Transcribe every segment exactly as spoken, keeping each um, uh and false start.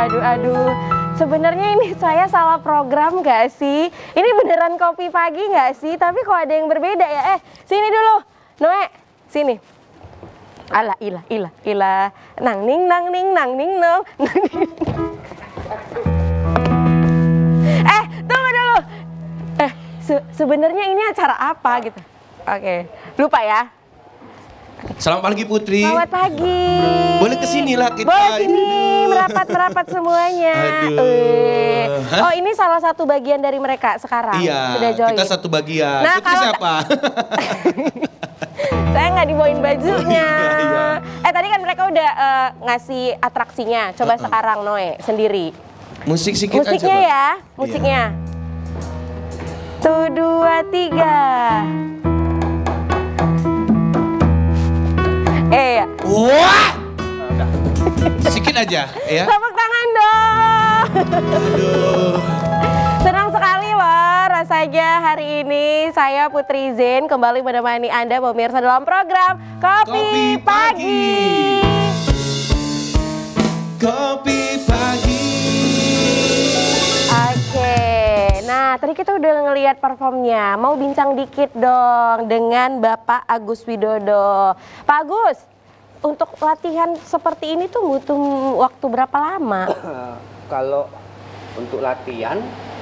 aduh, aduh. Sebenarnya ini saya salah program nggak sih? Ini beneran kopi pagi nggak sih? Tapi kok ada yang berbeda ya? Eh, sini dulu, Noe, sini. Alah, ilah, ilah, ilah. Nang ning, nang ning, nang ning, nong. Eh, tunggu dulu. Eh, se sebenarnya ini acara apa gitu? Oke, lupa ya. Selamat pagi Putri. Selamat pagi. Boleh kesini lah kita. Boleh sini, merapat-merapat semuanya. Aduh. Uh. Oh, ini salah satu bagian dari mereka sekarang. Iya, sudah join. kita satu bagian. Nah, Putri kalau... siapa? Saya nggak dibawain bajunya. Oh, iya, iya. Eh, tadi kan mereka udah uh, ngasih atraksinya. Coba uh -uh. sekarang Noe sendiri. Musik sedikit aja, Musiknya Pak. ya, musiknya. Tuh, dua, tiga. Eh, ya. Wah! Sedikit aja, ya. Tepuk tangan dong. Aduh. Senang sekali, wah. Rasanya hari ini saya Putri Zen kembali menemani Anda pemirsa dalam program Kopi, Kopi Pagi. Kopi Pagi. Oke, nah tadi kita udah ngelihat performnya. Mau bincang dikit dong dengan Bapak Agus Widodo. Pak Agus, untuk latihan seperti ini tuh butuh waktu berapa lama? Kalau untuk latihan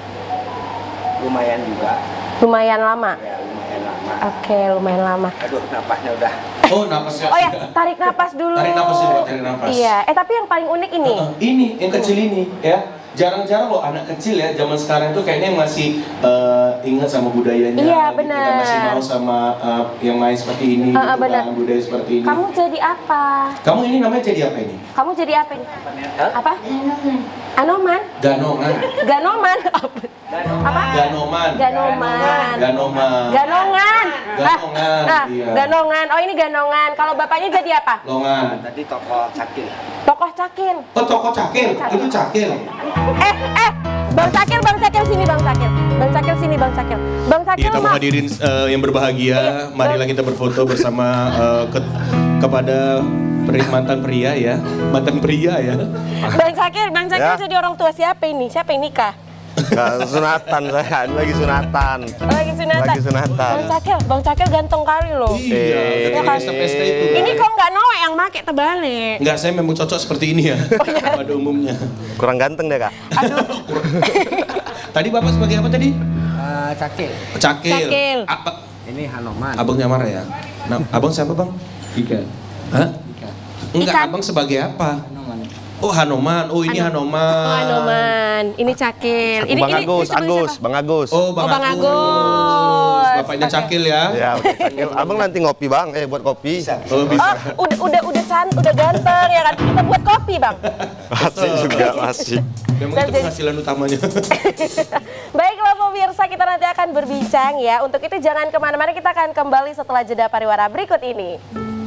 lumayan juga. Lumayan lama? Ya, lumayan lama. Oke, lumayan lama. Aduh, napasnya udah. Oh, napasnya. Oh ya, tarik napas dulu. Tarik napas dulu, tarik napas. Iya, eh tapi yang paling unik ini. Uh, uh, ini, yang kecil ini, ya. Jarang-jarang loh anak kecil ya, zaman sekarang tuh kayaknya masih uh, ingat sama budayanya. Iya, gitu, benar. dan masih mau sama uh, yang lain seperti ini, Uh, uh, gitu benar. kan, budaya seperti ini. Kamu jadi apa? Kamu ini namanya jadi apa ini? Kamu jadi apa ini? Hah? Apa? Anoman? Ganongan. Ganoman? Apa? Ganoman. Ganoman. Ganoman. Ganongan. Ganongan, Nah, iya. ganongan. Oh, ini ganongan. Kalau bapaknya jadi apa? Longan. Tadi tokoh cakil. Tokoh cakil. Oh, toko cakil. Itu cakil. Eh, eh, Bang Cakil, Bang Cakil sini, Bang Cakil. Bang Cakil sini, Bang Cakil. Bang Cakil Kita mau mah. hadirin uh, yang berbahagia. Marilah kita berfoto bersama uh, ke kepada peri- mantan pria ya. Mantan pria ya. Bang Cakil, Bang Cakil Ya. jadi orang tua siapa ini? Siapa yang nikah? Nggak, sunatan saya, ini lagi sunatan. Oh, lagi sunatan. Lagi sunatan. Bang Cakil, Bang Cakil ganteng kali loh. Iya, Eh, dari ya kan? pesta-pesta itu. Ini kok nggak Noe yang make terbalik? Enggak, saya memang cocok seperti ini ya. Pada umumnya. Kurang ganteng deh, Kak. Aduh. Tadi Bapak sebagai apa tadi? Uh, cakil. Cakil. Cakil. A- Ini Hanoman. abangnya marah ya? Nah, abang siapa bang? Ika. Hah? Ika. Enggak, Ikan. abang sebagai apa? Hanoman. Oh, Hanoman. Oh, ini Hanoman. Oh, Anoman. Ini Cakil. Aku Ini Bang ini Agus, disebut Agus, siapa? Bang Agus. Oh, Bang, Oh, Bang Agus. Agus. Bapaknya Oke. Cakil ya? Ya, oke, Cakil. Abang nanti ngopi, Bang. Eh, buat kopi. Oh, bisa. Oh, udah udah udah can, udah ganteng ya kan. Kita buat kopi, Bang. Masih juga, masih. Memang Dan itu jadi- penghasilan utamanya. Baiklah pemirsa, kita nanti akan berbincang ya. Untuk itu jangan kemana-mana, kita akan kembali setelah jeda pariwara berikut ini.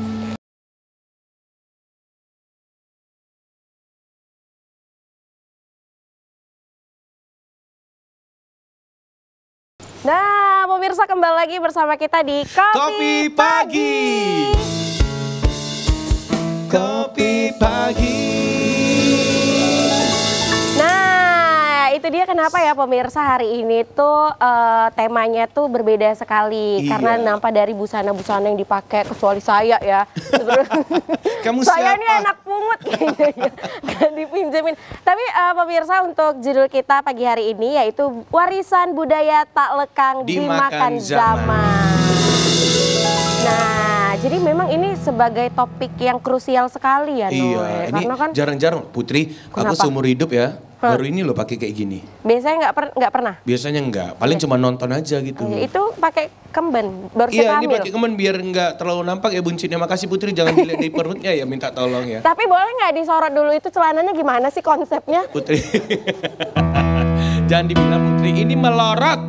Nah, pemirsa kembali lagi bersama kita di Kopi, Kopi Pagi. Kopi Pagi. Nah, itu dia kenapa ya pemirsa hari ini tuh eh, temanya tuh berbeda sekali. Iya. Karena nampak dari busana-busana yang dipakai, kecuali saya ya. Kamu Saya siapa? ini anak pungut kayaknya ya. Gak dipinjemin. Tapi eh, pemirsa, untuk judul kita pagi hari ini yaitu warisan budaya tak lekang Dimakan dimakan zaman. zaman. Nah, jadi memang ini sebagai topik yang krusial sekali ya, Noe. Iya, ini Karena kan jarang-jarang Putri. Aku Kenapa? seumur hidup ya, Hah? baru ini loh pakai kayak gini. biasanya nggak per, nggak pernah. Biasanya enggak, paling cuma nonton aja gitu. Ya, itu pakai kemben, baru Iya, saya ini hamil. pakai kemen biar nggak terlalu nampak ya buncinya. Makasih Putri, jangan dilihat dari perutnya ya, minta tolong ya. Tapi boleh nggak disorot dulu itu celananya gimana sih konsepnya? Putri. Jangan dibilang Putri, ini melorot.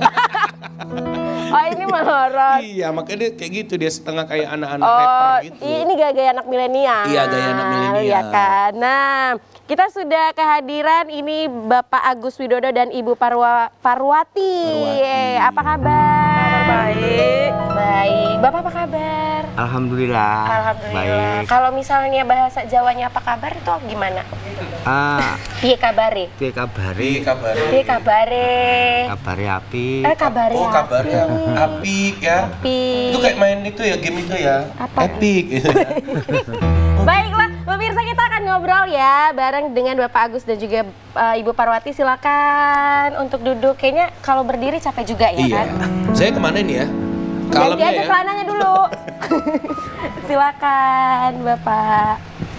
Oh, ini melorot. Iya, makanya dia kayak gitu, dia setengah kayak anak-anak Oh, rapper gitu. ini gaya-gaya anak milenial. Iya, gaya anak milenial. Ya kan. Nah, kita sudah kehadiran ini Bapak Agus Widodo dan Ibu Parwa, Parwati. Parwati. Apa kabar? Baik. Baik. Bapak apa kabar? Alhamdulillah. Alhamdulillah. Baik. Kalau misalnya bahasa Jawanya apa kabar itu gimana? Ah, Piye kabare? piye kabare? Piye kabare? Piye kabare? Kabare api. Eh kabare. Oh, kabarnya apik ya. Apik. Itu kayak main itu ya, game itu ya. Apa? Epic gitu ya. Baiklah, pemirsa kita akan ngobrol ya bareng dengan Bapak Agus dan juga uh, Ibu Parwati. Silakan untuk duduk. Kayaknya kalau berdiri capek juga ya Iya. kan? Saya kemana nih ya? Ganti Kalemnya aja ya. celananya dulu. Silakan, Bapak.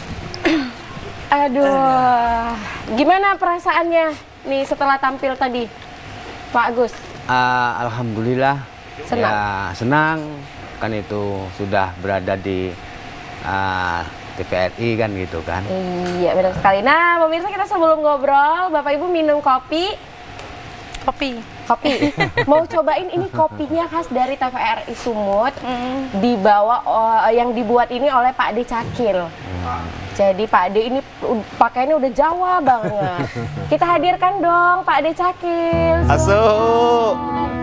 Aduh, gimana perasaannya nih setelah tampil tadi, Pak Agus? Ah, Alhamdulillah. Senang. Ya, senang kan itu sudah berada di ah, T V R I kan gitu kan. Iya, benar sekali. Nah, pemirsa kita sebelum ngobrol, Bapak Ibu minum kopi. Kopi. Kopi. Mau cobain ini kopinya khas dari T V R I Sumut. Dibawa oh, yang dibuat ini oleh Pak D Cakil. Jadi Pak D ini u- pakaiannya udah Jawa banget. Kita hadirkan dong Pak D Cakil. Masuk.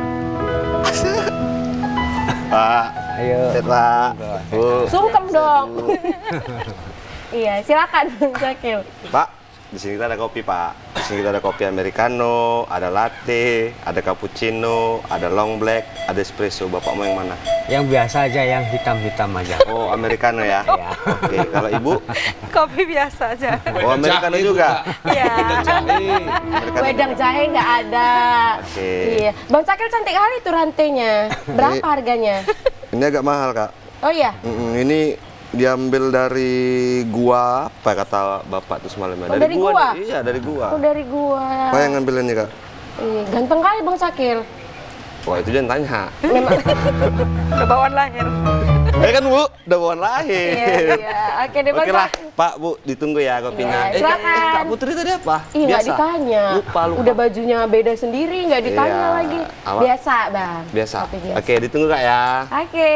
Pak. Ayo. Set, Pak. Bu. Sungkem dong. Iya, silakan Bang Cakil. Pak, di sini kita ada kopi, Pak. Di sini kita ada kopi americano, ada latte, ada cappuccino, ada long black, ada espresso. Bapak mau yang mana? Yang biasa aja, yang hitam-hitam aja. Oh, americano ya? Ya. Oke, kalau Ibu? Kopi biasa aja. Oh, americano juga? Iya. Americano. Wedang jahe nggak ada. Oke. Iya, Bang Cakil cantik kali tuh rantainya. Berapa harganya? Ini agak mahal, Kak. Oh iya. Mm-mm, ini diambil dari gua, apa kata Bapak tuh semalam? Oh, dari gua? nih. Iya, dari gua. Oh dari gua. Apa yang ngambil ini, Kak? Iya, ganteng kali Bang Cakil. Wah, itu jangan tanya. Memang. Udah bawaan lahir. Eh kan, Bu, udah bawaan lahir. Iya, iya. Oke deh Bang Oke lah, Cakil. Pak, Bu, ditunggu ya kopinya. Iya, eh, Kak, silakan. Kak Putri tadi apa? Iya nggak ditanya. Lupa, lupa. Udah bajunya beda sendiri nggak ditanya Iya. lagi. Awak- Biasa Bang. Biasa. Kopi biasa. Oke, ditunggu, Kak ya. Oke,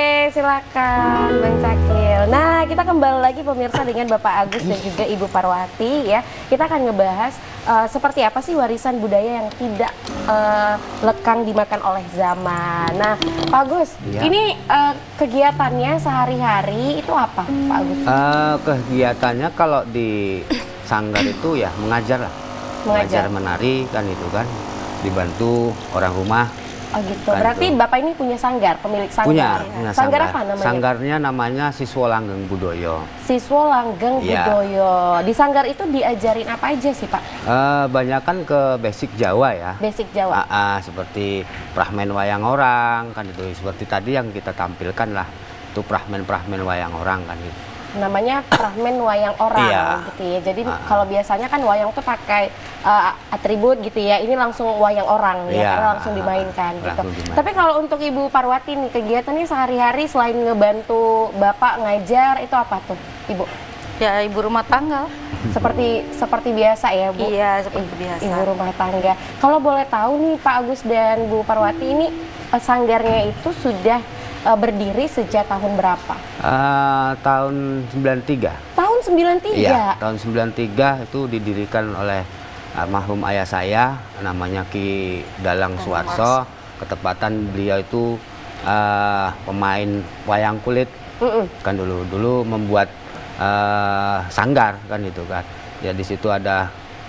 silakan Bang Cakil. Nah, kita kembali lagi pemirsa dengan Bapak Agus dan juga Ibu Parwati ya. Kita akan ngebahas eh, seperti apa sih warisan budaya yang tidak eh, lekang dimakan oleh zaman. Nah, Pak Agus, Iya. ini eh, kegiatannya sehari-hari itu apa, Pak Agus? Eh, kegiatannya kalau di sanggar itu ya mengajar lah. Mengajar. menari kan itu kan. Dibantu orang rumah. Oh gitu. Kan Berarti itu. Bapak ini punya sanggar, pemilik sanggar. Punya, ya? punya Sanggar apa namanya? Sanggarnya namanya Siswa Langgeng Budoyo. Siswa Langgeng Iya. Budoyo. Di sanggar itu diajarin apa aja sih, Pak? Eh, banyakan ke basic Jawa ya. Basic Jawa. Ah, ah, seperti prahmen wayang orang kan itu, seperti tadi yang kita tampilkan lah, itu prahmen-prahmen wayang orang kan itu. Namanya prahmen wayang orang Iya. gitu ya. Jadi Ah. kalau biasanya kan wayang tuh pakai uh, atribut gitu ya. Ini langsung wayang orang ya, Iya. langsung dimainkan gitu. Langsung dimainkan. Tapi kalau untuk Ibu Parwati nih kegiatannya sehari-hari selain ngebantu Bapak ngajar itu apa tuh, Ibu? Ya ibu rumah tangga. Seperti seperti biasa ya, Bu. Iya seperti I- biasa. Ibu rumah tangga. Kalau boleh tahu nih Pak Agus dan Bu Parwati ini uh, sanggarnya itu sudah uh, berdiri sejak tahun berapa? Eh, tahun sembilan tiga. Tahun sembilan tiga. Iya, tahun sembilan tiga itu didirikan oleh almarhum ayah saya, namanya Ki Dalang Suwarso. Ketepatan beliau itu eh, pemain wayang kulit Mm-mm. kan dulu dulu membuat eh, sanggar kan itu kan. Ya di situ ada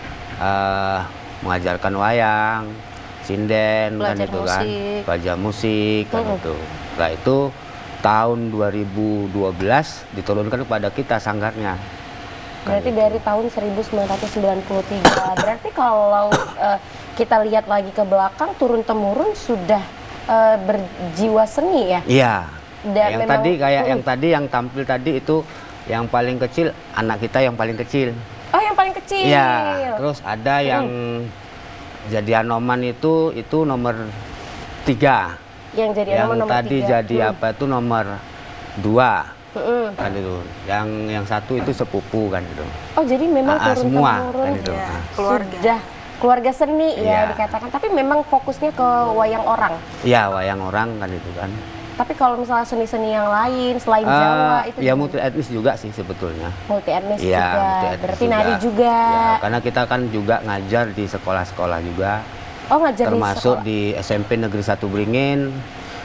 eh, mengajarkan wayang, sinden kan Belajar itu kan, musik. belajar musik kan Mm-mm. itu. Setelah itu tahun dua ribu dua belas diturunkan kepada kita sanggarnya. Kan Berarti itu. dari tahun seribu sembilan ratus sembilan puluh tiga. Berarti kalau eh, kita lihat lagi ke belakang turun temurun sudah eh, berjiwa seni ya. Iya. Dan yang memang- tadi kayak Mm. yang tadi yang tampil tadi itu yang paling kecil, anak kita yang paling kecil. Oh, yang paling kecil. Iya. Terus ada yang jadi anoman itu itu nomor tiga. Yang jadi yang nomor, nomor tadi tiga. jadi Hmm. apa itu nomor dua Mm-mm. kan itu. Yang yang satu itu sepupu kan itu. Oh, jadi memang Ah, ah, turun semua temurun kan itu. Iya, Ah. keluarga. sudah keluarga seni ya Iya. dikatakan. Tapi memang fokusnya ke wayang orang. Iya, wayang orang kan itu kan. Tapi kalau misalnya seni-seni yang lain selain Ah, Jawa itu ya gimana? multi etnis juga sih sebetulnya. multi etnis Iya, juga. multi etnis Berarti nari juga. Ya, karena kita kan juga ngajar di sekolah-sekolah juga. Oh, ngajar Termasuk di di S M P Negeri satu Beringin,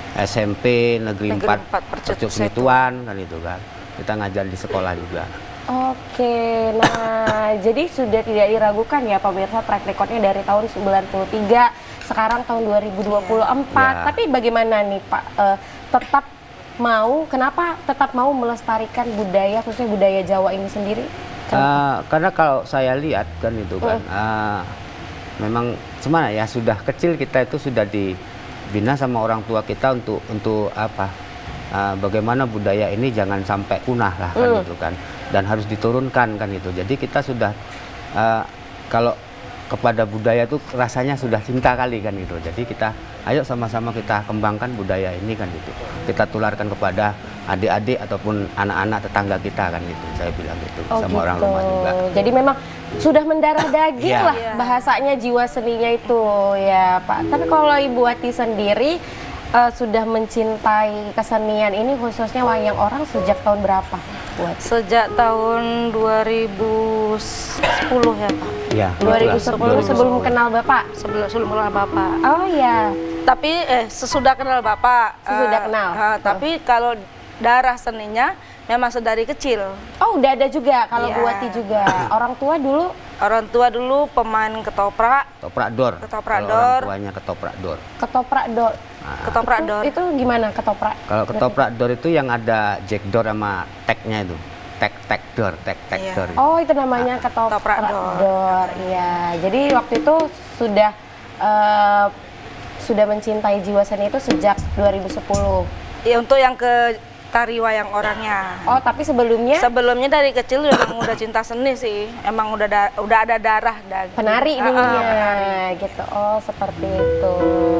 S M P Negeri, Negeri empat empat Percut Percut Setuan kan itu kan. Kita ngajar di sekolah juga. Oke, nah jadi sudah tidak diragukan ya pemirsa track recordnya dari tahun sembilan puluh tiga, sekarang tahun dua ribu dua puluh empat. Ya. Tapi bagaimana nih Pak, uh, tetap mau, kenapa tetap mau melestarikan budaya, khususnya budaya Jawa ini sendiri? Uh, karena kalau saya lihat kan itu kan, Mm. uh, memang semana ya sudah kecil kita itu sudah dibina sama orang tua kita untuk untuk apa? Uh, bagaimana budaya ini jangan sampai punah lah kan Mm. itu kan, dan harus diturunkan kan itu. Jadi kita sudah uh, kalau kepada budaya itu rasanya sudah cinta kali kan itu. Jadi kita ayo sama-sama kita kembangkan budaya ini kan itu. Kita tularkan kepada adik-adik ataupun anak-anak tetangga kita kan itu. Saya bilang gitu Oh, sama gitu. orang rumah juga. Jadi memang sudah mendarah daging Iya. lah Iya. bahasanya, jiwa seninya itu ya Pak. Tapi kalau Ibu Wati sendiri uh, sudah mencintai kesenian ini khususnya wayang orang sejak tahun berapa? Buat Sejak tahun dua ribu sepuluh ya Pak. Iya. dua ribu itulah, sepuluh sebelum kenal Bapak. Sebelum sebelum kenal Bapak. Oh ya. Tapi eh sesudah kenal Bapak. Sesudah eh, kenal. eh, tapi kalau darah seninya memang sedari kecil. Oh udah ada juga kalau Iya. Bu Wati juga. Orang tua dulu Orang tua dulu pemain ketoprak, Ketoprak dor. Ketoprak Kalau dor. orang tuanya ketoprak dor. ketoprak dor. ketoprak itu, dor. itu gimana ketoprak? Kalau ketoprak dor itu yang ada jack door sama tagnya itu. Tag tag door, tag tag Iya. door. Oh itu namanya ketoprak, Ketoprak dor. dor. Iya. Jadi waktu itu sudah eh, sudah mencintai jiwa seni itu sejak dua ribu sepuluh. Ya untuk yang ke tari wayang orangnya. Oh tapi sebelumnya Sebelumnya dari kecil memang udah cinta seni sih. Emang udah da- udah ada darah dan penari Ah, ah, dulunya penari. gitu. Oh seperti itu.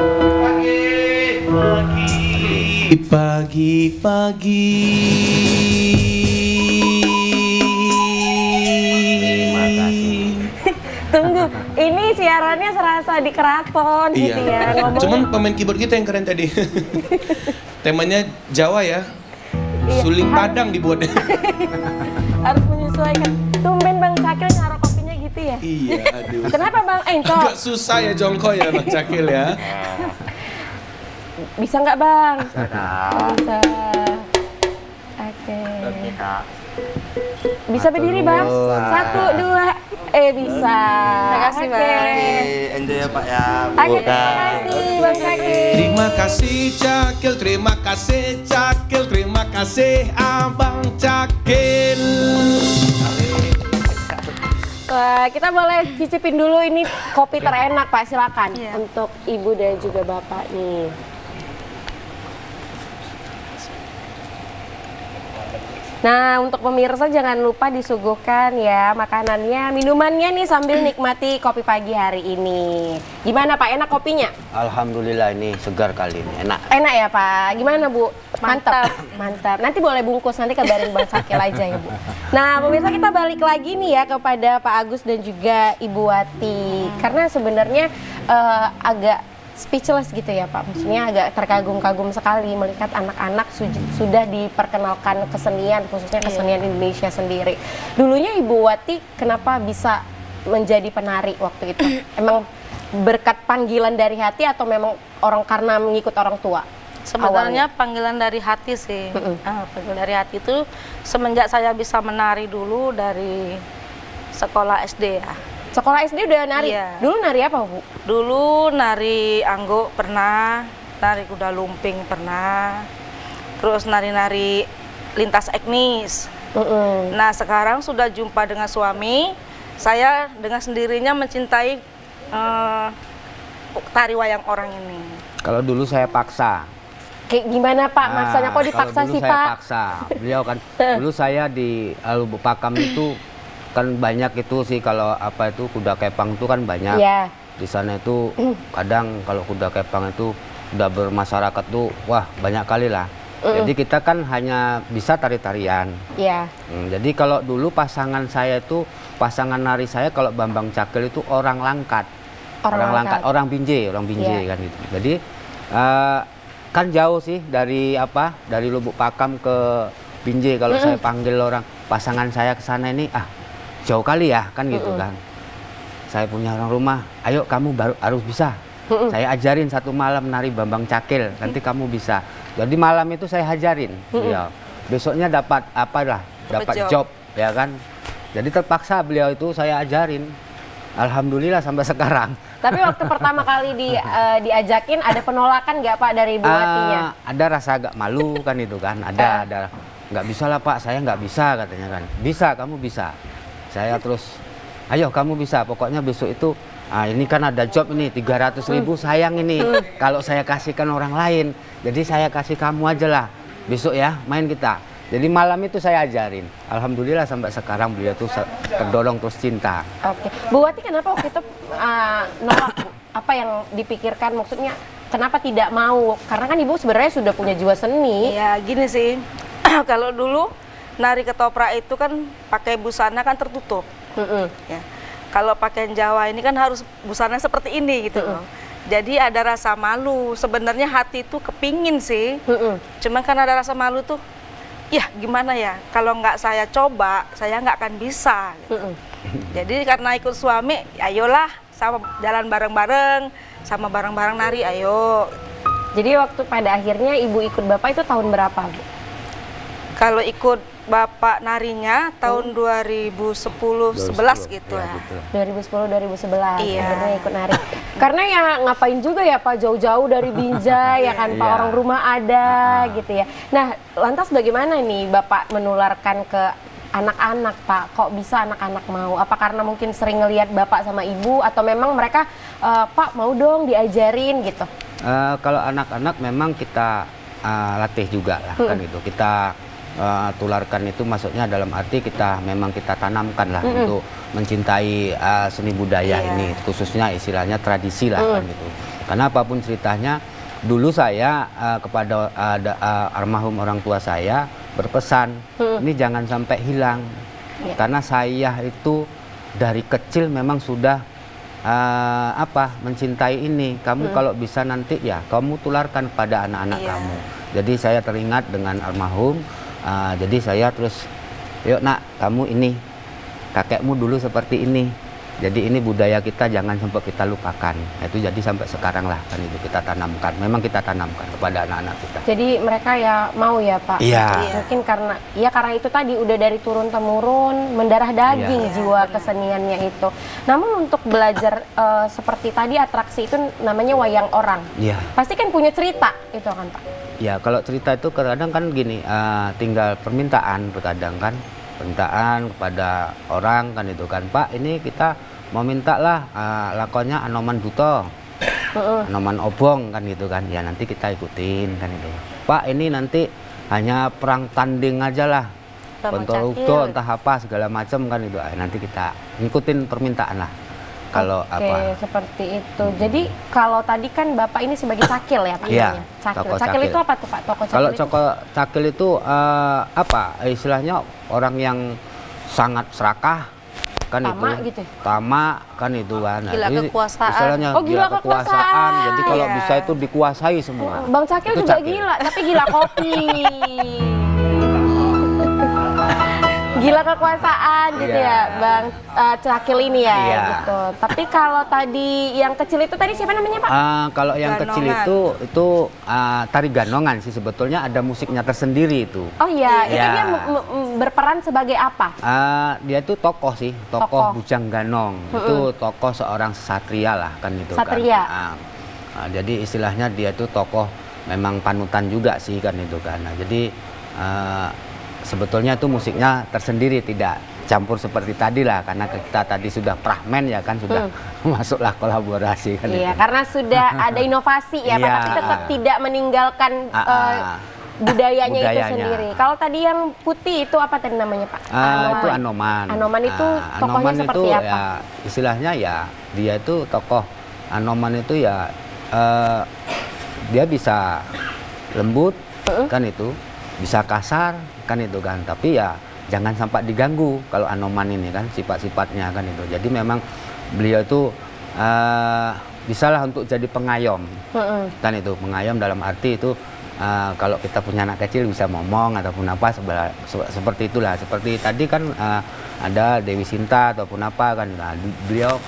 Pagi-pagi Terima kasih. Tunggu, ini siarannya serasa di keraton Iya. gitu ya. Ngomong Cuman pemain keyboard kita yang keren tadi. Temanya Jawa ya. Iya. Suling Padang dibuatnya. harus menyesuaikan. Tumben Bang Cakil naruh kopinya gitu ya. Iya, aduh. Kenapa Bang Enco? Agak susah ya jongkok ya Bang Cakil ya. Bisa nggak Bang? Ada. Bisa. Oke. Bisa berdiri Bang? Satu, dua. Eh bisa. Terima kasih, Oke. Bang. Enjoy ya Pak ya. Oke, terima kasih Bang Cakil. Terima kasih Cakil, terima kasih Cakil, terima kasih Abang Cakil. Wah, kita boleh cicipin dulu ini kopi terenak Pak, silakan Iya. untuk Ibu dan juga Bapak nih. Nah, untuk pemirsa jangan lupa disuguhkan ya makanannya, minumannya nih sambil nikmati kopi pagi hari ini. Gimana Pak, enak kopinya? Alhamdulillah ini segar kali ini, enak. Enak ya Pak, gimana Bu? Mantap. Mantap. Nanti boleh bungkus, nanti kabarin Bang Cakil aja ya Bu. Nah pemirsa kita balik lagi nih ya kepada Pak Agus dan juga Ibu Wati. Karena sebenarnya eh, agak speechless gitu ya Pak. Maksudnya agak terkagum-kagum sekali melihat anak-anak su- sudah diperkenalkan kesenian, khususnya kesenian Indonesia sendiri. Dulunya Ibu Wati kenapa bisa menjadi penari waktu itu? Emang berkat panggilan dari hati atau memang orang karena mengikut orang tua? Sebenarnya panggilan dari hati sih. Mm-mm. Ah, panggilan dari hati itu semenjak saya bisa menari dulu dari sekolah S D ya. Sekolah S D udah nari? Iya. Dulu nari apa Bu? Dulu nari anggo pernah, nari kuda lumping pernah, terus nari-nari lintas etnis. Mm-mm. Nah sekarang sudah jumpa dengan suami, saya dengan sendirinya mencintai eh, tari wayang orang ini. Kalau dulu saya paksa. Kayak gimana Pak? Nah, Maksudnya kok dipaksa kalau dulu sih saya Pak? paksa. Beliau kan dulu saya di Lubuk Pakam itu kan banyak itu sih, kalau apa itu kuda kepang itu kan banyak. Iya. Di sana itu kadang kalau kuda kepang itu udah bermasyarakat tuh wah banyak kali lah. Jadi kita kan hanya bisa tari-tarian. Iya. Hmm, jadi kalau dulu pasangan saya itu, pasangan nari saya kalau Bambang Cakil itu orang Langkat. Orang Langkat. orang Binjai, orang Binjai Iya. kan itu. Jadi eh, kan jauh sih dari apa? Dari Lubuk Pakam ke Binjai. Kalau saya panggil orang pasangan saya ke sana ini, ah jauh kali ya kan gitu kan. Saya punya orang rumah, ayo kamu baru harus bisa. Mm-mm. Saya ajarin satu malam nari Bambang Cakil, nanti kamu bisa. Jadi malam itu saya ajarin. Ya. Besoknya dapat apalah, dapat job. job, ya kan. Jadi terpaksa beliau itu saya ajarin. Alhamdulillah sampai sekarang. Tapi waktu pertama kali di, uh, diajakin ada penolakan nggak Pak dari Bu Watinya? Uh, ada rasa agak malu kan itu kan, ada uh. ada nggak bisa lah Pak, saya nggak bisa katanya kan. Bisa, kamu bisa. Saya terus, ayo kamu bisa. Pokoknya besok itu, ah, ini kan ada job ini tiga ratus ribu hmm. sayang ini. Hmm. Kalau saya kasihkan orang lain, jadi saya kasih kamu aja lah. Besok ya main kita. Jadi malam itu saya ajarin. Alhamdulillah sampai sekarang beliau tuh terdorong terus cinta. Oke, Bu Wati kenapa waktu itu uh, nolak? Apa yang dipikirkan? Maksudnya kenapa tidak mau? Karena kan Ibu sebenarnya sudah punya jiwa seni. Ya gini sih, kalau dulu nari ketoprak itu kan pakai busana kan tertutup. Mm-mm. Ya. Kalau pakaian Jawa ini kan harus busana seperti ini gitu loh. Jadi ada rasa malu. Sebenarnya hati itu kepingin sih. Mm-mm. Cuman kan ada rasa malu tuh. Ya gimana ya, kalau nggak saya coba, saya nggak akan bisa. Gitu. Mm -mm. Jadi karena ikut suami, ayolah sama jalan bareng-bareng, sama bareng-bareng nari, ayo. Jadi waktu pada akhirnya Ibu ikut Bapak itu tahun berapa, Bu? Kalau ikut Bapak narinya tahun dua ribu sepuluh sebelas gitu ya. dua ribu sepuluh dua ribu sebelas iya. Akhirnya ikut nari. Karena ya ngapain juga ya Pak jauh-jauh dari Binjai ya kan Pak, iya. orang rumah ada uh-huh. gitu ya. Nah, lantas bagaimana nih Bapak menularkan ke anak-anak Pak? Kok bisa anak-anak mau? Apa karena mungkin sering ngelihat Bapak sama Ibu atau memang mereka uh, Pak mau dong diajarin gitu? Uh, kalau anak-anak memang kita uh, latih juga lah hmm. kan gitu. Kita Uh, tularkan itu maksudnya dalam arti kita memang kita tanamkan lah mm -hmm. untuk mencintai uh, seni budaya yeah. ini, khususnya istilahnya tradisi lah mm. kan gitu. Karena apapun ceritanya, dulu saya uh, kepada uh, uh, almarhum orang tua saya berpesan mm. ini jangan sampai hilang yeah. karena saya itu dari kecil memang sudah uh, apa mencintai ini. Kamu mm. kalau bisa nanti ya kamu tularkan pada anak-anak yeah. kamu. Jadi saya teringat dengan almarhum. Uh, jadi saya terus, yuk nak, kamu ini, kakekmu dulu seperti ini. Jadi ini budaya kita jangan sampai kita lupakan. Itu jadi sampai sekarang lah kan itu kita tanamkan. Memang kita tanamkan kepada anak-anak kita. Jadi mereka ya mau ya Pak. Iya. Mungkin karena ya karena itu tadi udah dari turun temurun mendarah daging iya. jiwa keseniannya itu. Namun untuk belajar uh, seperti tadi atraksi itu namanya wayang orang. Iya. Pasti kan punya cerita itu kan Pak. Ya kalau cerita itu kadang kan gini, uh, tinggal permintaan terkadang kan, permintaan kepada orang kan itu kan, Pak ini kita mau minta lah uh, lakonnya Anoman Buto, uh-uh. Anoman Obong kan gitu kan, ya nanti kita ikutin kan itu. Pak ini nanti hanya perang tanding aja lah, Ponorogo entah apa segala macam kan itu, eh, nanti kita ngikutin permintaan lah. Kalau Oke, apa seperti itu. Hmm. Jadi kalau tadi kan Bapak ini sebagai cakil ya Pak? Iya, cakil. Toko cakil. Cakil itu apa tuh Pak? Toko cakil Kalau itu? Toko cakil itu uh, apa? Istilahnya orang yang sangat serakah kan Tama, itu. Gitu. Tama kan itu kan. Gila Jadi, kekuasaan. Istilahnya oh gila, gila kekuasaan. kekuasaan. Jadi kalau yeah. bisa itu dikuasai semua. Bang Cakil itu juga cakil. gila, tapi gila kopi. Gila kekuasaan gitu yeah. ya Bang uh, Cakil ini ya yeah. gitu. Tapi kalau tadi yang kecil itu tadi siapa namanya Pak? Uh, kalau yang Ganongan. kecil itu itu uh, tari ganongan sih sebetulnya, ada musiknya tersendiri itu. Oh iya, yeah. itu dia berperan sebagai apa? Uh, dia itu tokoh sih, tokoh, Tokoh. Bujang Ganong. Mm-hmm. Itu tokoh seorang satria lah kan itu Satria. kan. Uh, uh, jadi istilahnya dia itu tokoh memang panutan juga sih kan itu kan. Nah, jadi uh, sebetulnya itu musiknya tersendiri, tidak campur seperti tadi lah, karena kita tadi sudah prahmen ya kan, sudah hmm. masuklah kolaborasi kan. Iya, itu. karena sudah ada inovasi ya Pak, iya. tapi tetap tidak meninggalkan uh, uh, budayanya, budayanya itu sendiri. Kalau tadi yang putih itu apa tadi namanya Pak? Uh, Anoman. Itu Anoman. Anoman itu uh, tokohnya Anoman seperti itu, apa? Ya, istilahnya ya dia itu tokoh Anoman itu ya uh, dia bisa lembut uh -uh. kan itu, bisa kasar kan itu kan, tapi ya jangan sampai diganggu kalau Anoman ini kan sifat-sifatnya kan itu. Jadi memang beliau itu uh, bisalah untuk jadi pengayom uh-uh. kan itu, pengayom dalam arti itu uh, kalau kita punya anak kecil bisa ngomong ataupun apa sebela, se seperti itulah. Seperti tadi kan uh, ada Dewi Sinta ataupun apa kan, nah, beliau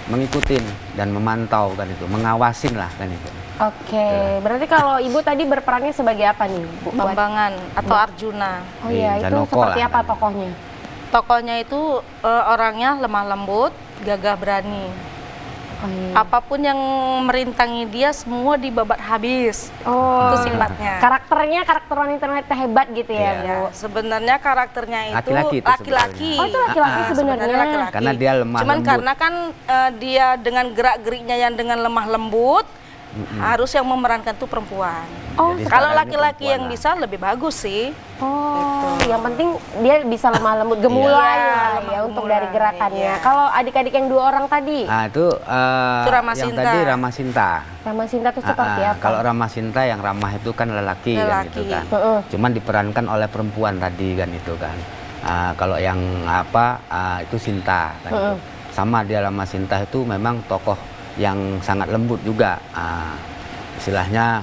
mengikutin dan memantau kan itu, mengawasin lah kan itu. Oke, berarti kalau ibu tadi berperannya sebagai apa nih, Bu? Buat- Bambangan atau Arjuna. Oh iya, Di itu Janoko seperti lah, apa kan. tokohnya? Tokohnya itu eh, orangnya lemah lembut, gagah berani. Oh, iya. Apapun yang merintangi dia semua dibabat habis. Oh, Itu sifatnya. karakternya karakter wanita wanita hebat gitu ya, Iya. Ya, Bu? sebenarnya karakternya itu Laki-laki itu laki-laki. Oh, itu laki-laki Ah, ah. sebenarnya. laki-laki. Karena dia lemah Cuman lembut. karena kan eh, dia dengan gerak-geriknya yang dengan lemah lembut, harus yang memerankan itu perempuan. Oh, Jadi Kalau sekarang ini laki-laki perempuan yang lah. bisa lebih bagus sih. Oh, yang penting dia bisa lemah lembut, gemulai Iya, lah lemah ya untuk gemulai, dari gerakannya. iya. Kalau adik-adik yang dua orang tadi, Nah itu, eh, Itu Rama yang Sinta. tadi Rama Sinta. Rama Sinta itu Ah, seperti ah. apa? Kalau Rama Sinta yang ramah itu kan lelaki, kan Lelaki. gitu kan. Heeh. Cuman diperankan oleh perempuan tadi kan itu kan. Ah, kalau yang apa ah, itu Sinta kan. Heeh. Itu. Sama dia Rama Sinta itu memang tokoh yang sangat lembut juga. Ah, istilahnya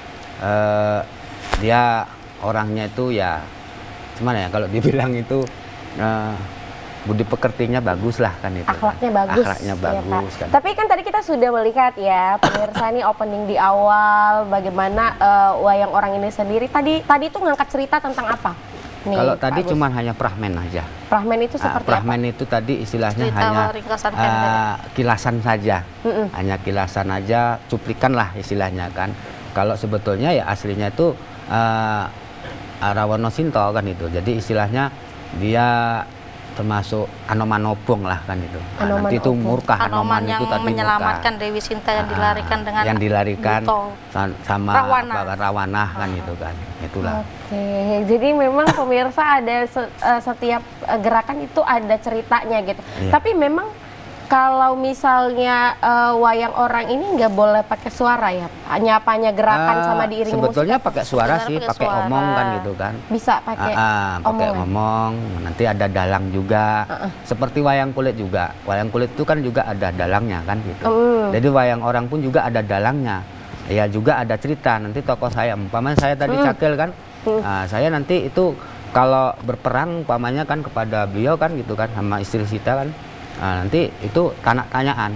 eh, dia orangnya itu ya gimana ya kalau dibilang itu eh, budi pekertinya bagus lah kan itu. Akhlaknya kan. bagus. Akhlaknya ya, bagus Pak. kan. Tapi kan tadi kita sudah melihat ya pemirsa nih opening di awal bagaimana eh, wayang orang ini sendiri. Tadi tadi tuh ngangkat cerita tentang apa? Nih, Kalau tadi Pak Agus. cuma hanya prahmen aja. Prahmen itu Ah, seperti prahmen itu tadi istilahnya Cerita hanya ringkasan ah, pendek. kilasan saja, Mm-mm. hanya kilasan aja, cuplikan lah istilahnya kan. Kalau sebetulnya ya aslinya itu ah, Rawono Sinto kan itu. Jadi istilahnya dia termasuk Anomanobong lah kan itu. Nah, nanti itu Anomanobong. murka, Anoman yang itu tadi menyelamatkan murka. Dewi Sinta yang Ah, dilarikan dengan yang dilarikan Buto. sa- sama Rawana. Rawana, Rawana kan itu kan. Itulah. Oke, jadi memang pemirsa ada se- eh, setiap eh, gerakan itu ada ceritanya gitu. Iya. Tapi memang kalau misalnya eh, wayang orang ini nggak boleh pakai suara ya, Pak? Nyapanya gerakan Ah, sama diiringi sebetulnya musik. pakai suara Sebenarnya sih, pakai pakai suara. omong kan gitu kan. Bisa pakai Ah, ah, pakai omongan. ngomong, nanti ada dalang juga. Ah, ah. Seperti wayang kulit juga. Wayang kulit itu kan juga ada dalangnya kan gitu. Mm. Jadi wayang orang pun juga ada dalangnya. Ya juga ada cerita. Nanti tokoh saya, umpamanya saya tadi Mm. Cakil kan. Mm. ah, saya nanti itu kalau berperang umpamanya kan kepada beliau kan gitu kan sama istri kita kan. Ah, nanti itu tanya-tanyaan.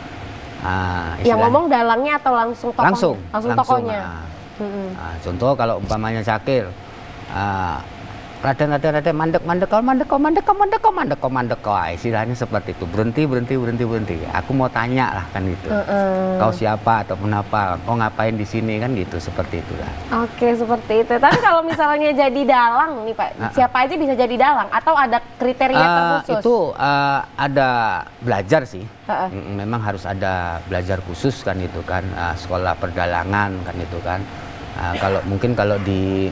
Ah, Yang istilahnya- ngomong dalangnya atau langsung tokohnya? langsung Langsung tokohnya. ah. Mm-mm. Nah, contoh kalau umpamanya Cakil, ah, Raden Raden Raden mandek mandek kau mandek kau mandek kau mandek kau mandek kau mandek kau, ah, istilahnya seperti itu, berhenti berhenti berhenti berhenti. Aku mau tanya lah kan gitu. Mm-mm. Kau siapa ataupun apa? Kau ngapain di sini kan gitu, seperti itulah. Oke, seperti itu. Tapi kalau misalnya jadi dalang nih Pak, Ah, ah. siapa aja bisa jadi dalang atau ada kriteria Ah, terkhusus? itu ah, ada belajar sih. Ah, ah. Mm, Memang harus ada belajar khusus kan itu kan, ah, sekolah perdalangan kan itu kan. Ah, kalau mungkin kalau di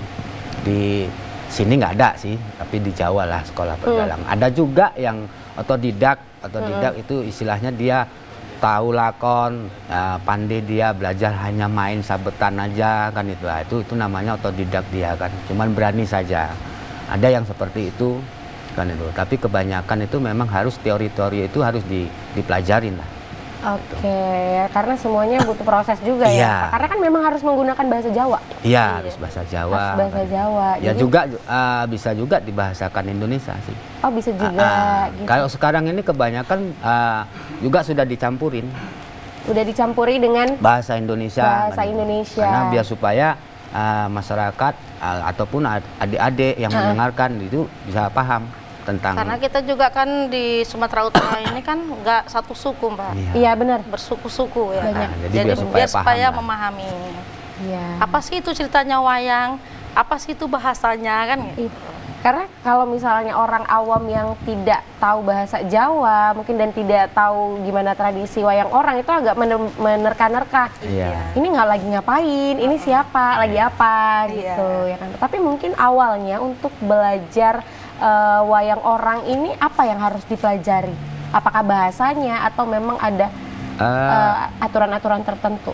di sini nggak ada sih, tapi di Jawa lah sekolah perdalangan. Ada juga yang otodidak, otodidak itu istilahnya dia tahu lakon, ah, pandai dia belajar hanya main sabetan aja kan itu. Ah, itu itu namanya otodidak dia kan, cuman berani saja. Ada yang seperti itu kan itu. Tapi kebanyakan itu memang harus teori-teori itu harus di, dipelajarin lah. Oke, karena semuanya butuh proses juga ya. Iya. Pak? Karena kan memang harus menggunakan bahasa Jawa. Iya, harus bahasa Jawa. Harus bahasa kan. Jawa. Ya Jadi- juga ah, bisa juga dibahasakan Indonesia sih. Oh, bisa juga Ah, ah. gitu. Kalau sekarang ini kebanyakan ah, juga sudah dicampurin Udah dicampuri dengan bahasa Indonesia. Bahasa kan. Indonesia. Karena biar supaya ah, masyarakat ah, ataupun ad- adik-adik yang Ah. mendengarkan itu bisa paham tentang. Karena kita juga kan di Sumatera Utara ini kan nggak satu suku, Mbak. Iya. Iya, benar. Bersuku-suku ya. Banyak. Nah, Jadi, jadi biar supaya biar paham supaya lah. memahami. Iya. Apa sih itu ceritanya wayang? Apa sih itu bahasanya kan? gitu. Iya. Karena kalau misalnya orang awam yang tidak tahu bahasa Jawa, mungkin dan tidak tahu gimana tradisi wayang orang itu agak mener- menerka-nerka. Iya. Ini nggak lagi ngapain, ini siapa, lagi apa Iya. gitu ya kan. Tapi mungkin awalnya untuk belajar eh, wayang orang ini apa yang harus dipelajari? Apakah bahasanya atau memang ada Ah, eh, aturan-aturan tertentu?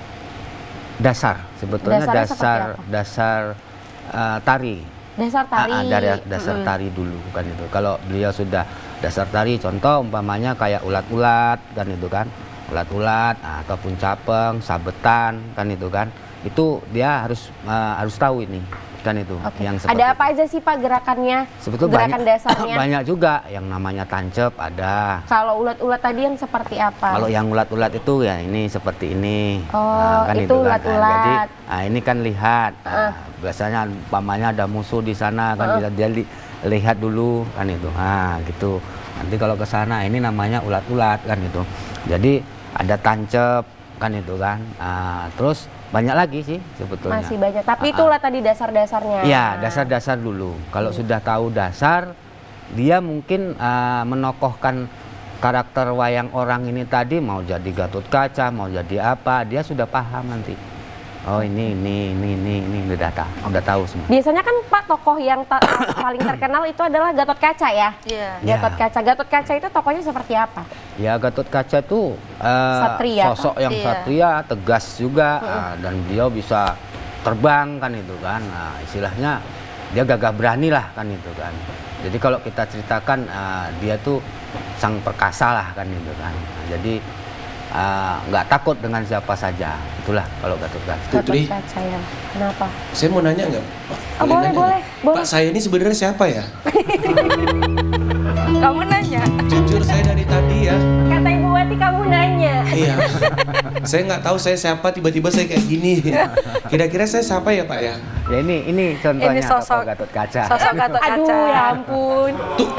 dasar sebetulnya Dasarnya seperti dasar apa? dasar ah, tari. Dasar tari. Ah, ah, dari dasar Mm-mm. tari dulu kan itu. Kalau beliau sudah dasar tari, contoh umpamanya kayak ulat-ulat kan itu kan, ulat-ulat ah, ataupun capeng, sabetan kan itu kan. itu dia harus uh, harus tahu ini kan itu Oke. yang seperti Ada apa aja sih Pak gerakannya? sebetulnya Gerakan banyak, dasarnya. banyak juga yang namanya tancep ada. Kalau ulat-ulat tadi yang seperti apa? Kalau yang ulat-ulat itu ya ini seperti ini. Oh, itu kan. ulat-ulat. Nah, jadi nah ini kan lihat. Nah, Uh. biasanya umpamanya ada musuh di sana kan Uh. bisa dia li- lihat dulu kan itu. Ah gitu. Nanti kalau ke sana ini namanya ulat-ulat kan itu. Jadi ada tancep kan itu kan. Nah, terus banyak lagi sih sebetulnya. Masih banyak. Tapi Ah, itu ulat tadi dasar-dasarnya. Ya, dasar-dasar dulu. Kalau sudah tahu dasar, dia mungkin uh, menokohkan karakter wayang orang ini tadi, mau jadi Gatot Kaca, mau jadi apa, dia sudah paham nanti. Oh ini, ini, ini, ini, ini, udah tahu, udah tahu semua. Biasanya kan Pak tokoh yang ta- paling terkenal itu adalah Gatot Kaca ya? Iya. Ya. Gatot Kaca. Gatot Kaca itu tokohnya seperti apa? Ya Gatot Kaca itu uh, Satria, sosok yang Iya. satria, tegas juga, uh, dan beliau bisa terbang kan itu kan. Nah, istilahnya dia gagah berani lah kan itu kan. Jadi kalau kita ceritakan uh, dia tuh sang perkasa lah kan itu kan. Nah, jadi nggak uh, takut dengan siapa saja. Itulah kalau Gatot Kaca. Putri. Gatot Kaca ya. Kenapa? Saya mau nanya nggak? Pak? Oh, boleh, nanya boleh, nggak? boleh. Pak, saya ini sebenarnya siapa ya? Kamu nanya. Jujur saya dari tadi ya. Kata Ibu Wati kamu nanya. Iya. Saya nggak tahu saya siapa, tiba-tiba saya kayak gini. Kira-kira saya siapa ya Pak ya? Ya ini ini contohnya Ini sosok- tokoh Gatot Kaca. Sosok Gatot Kaca. Aduh ya ampun. Tuh.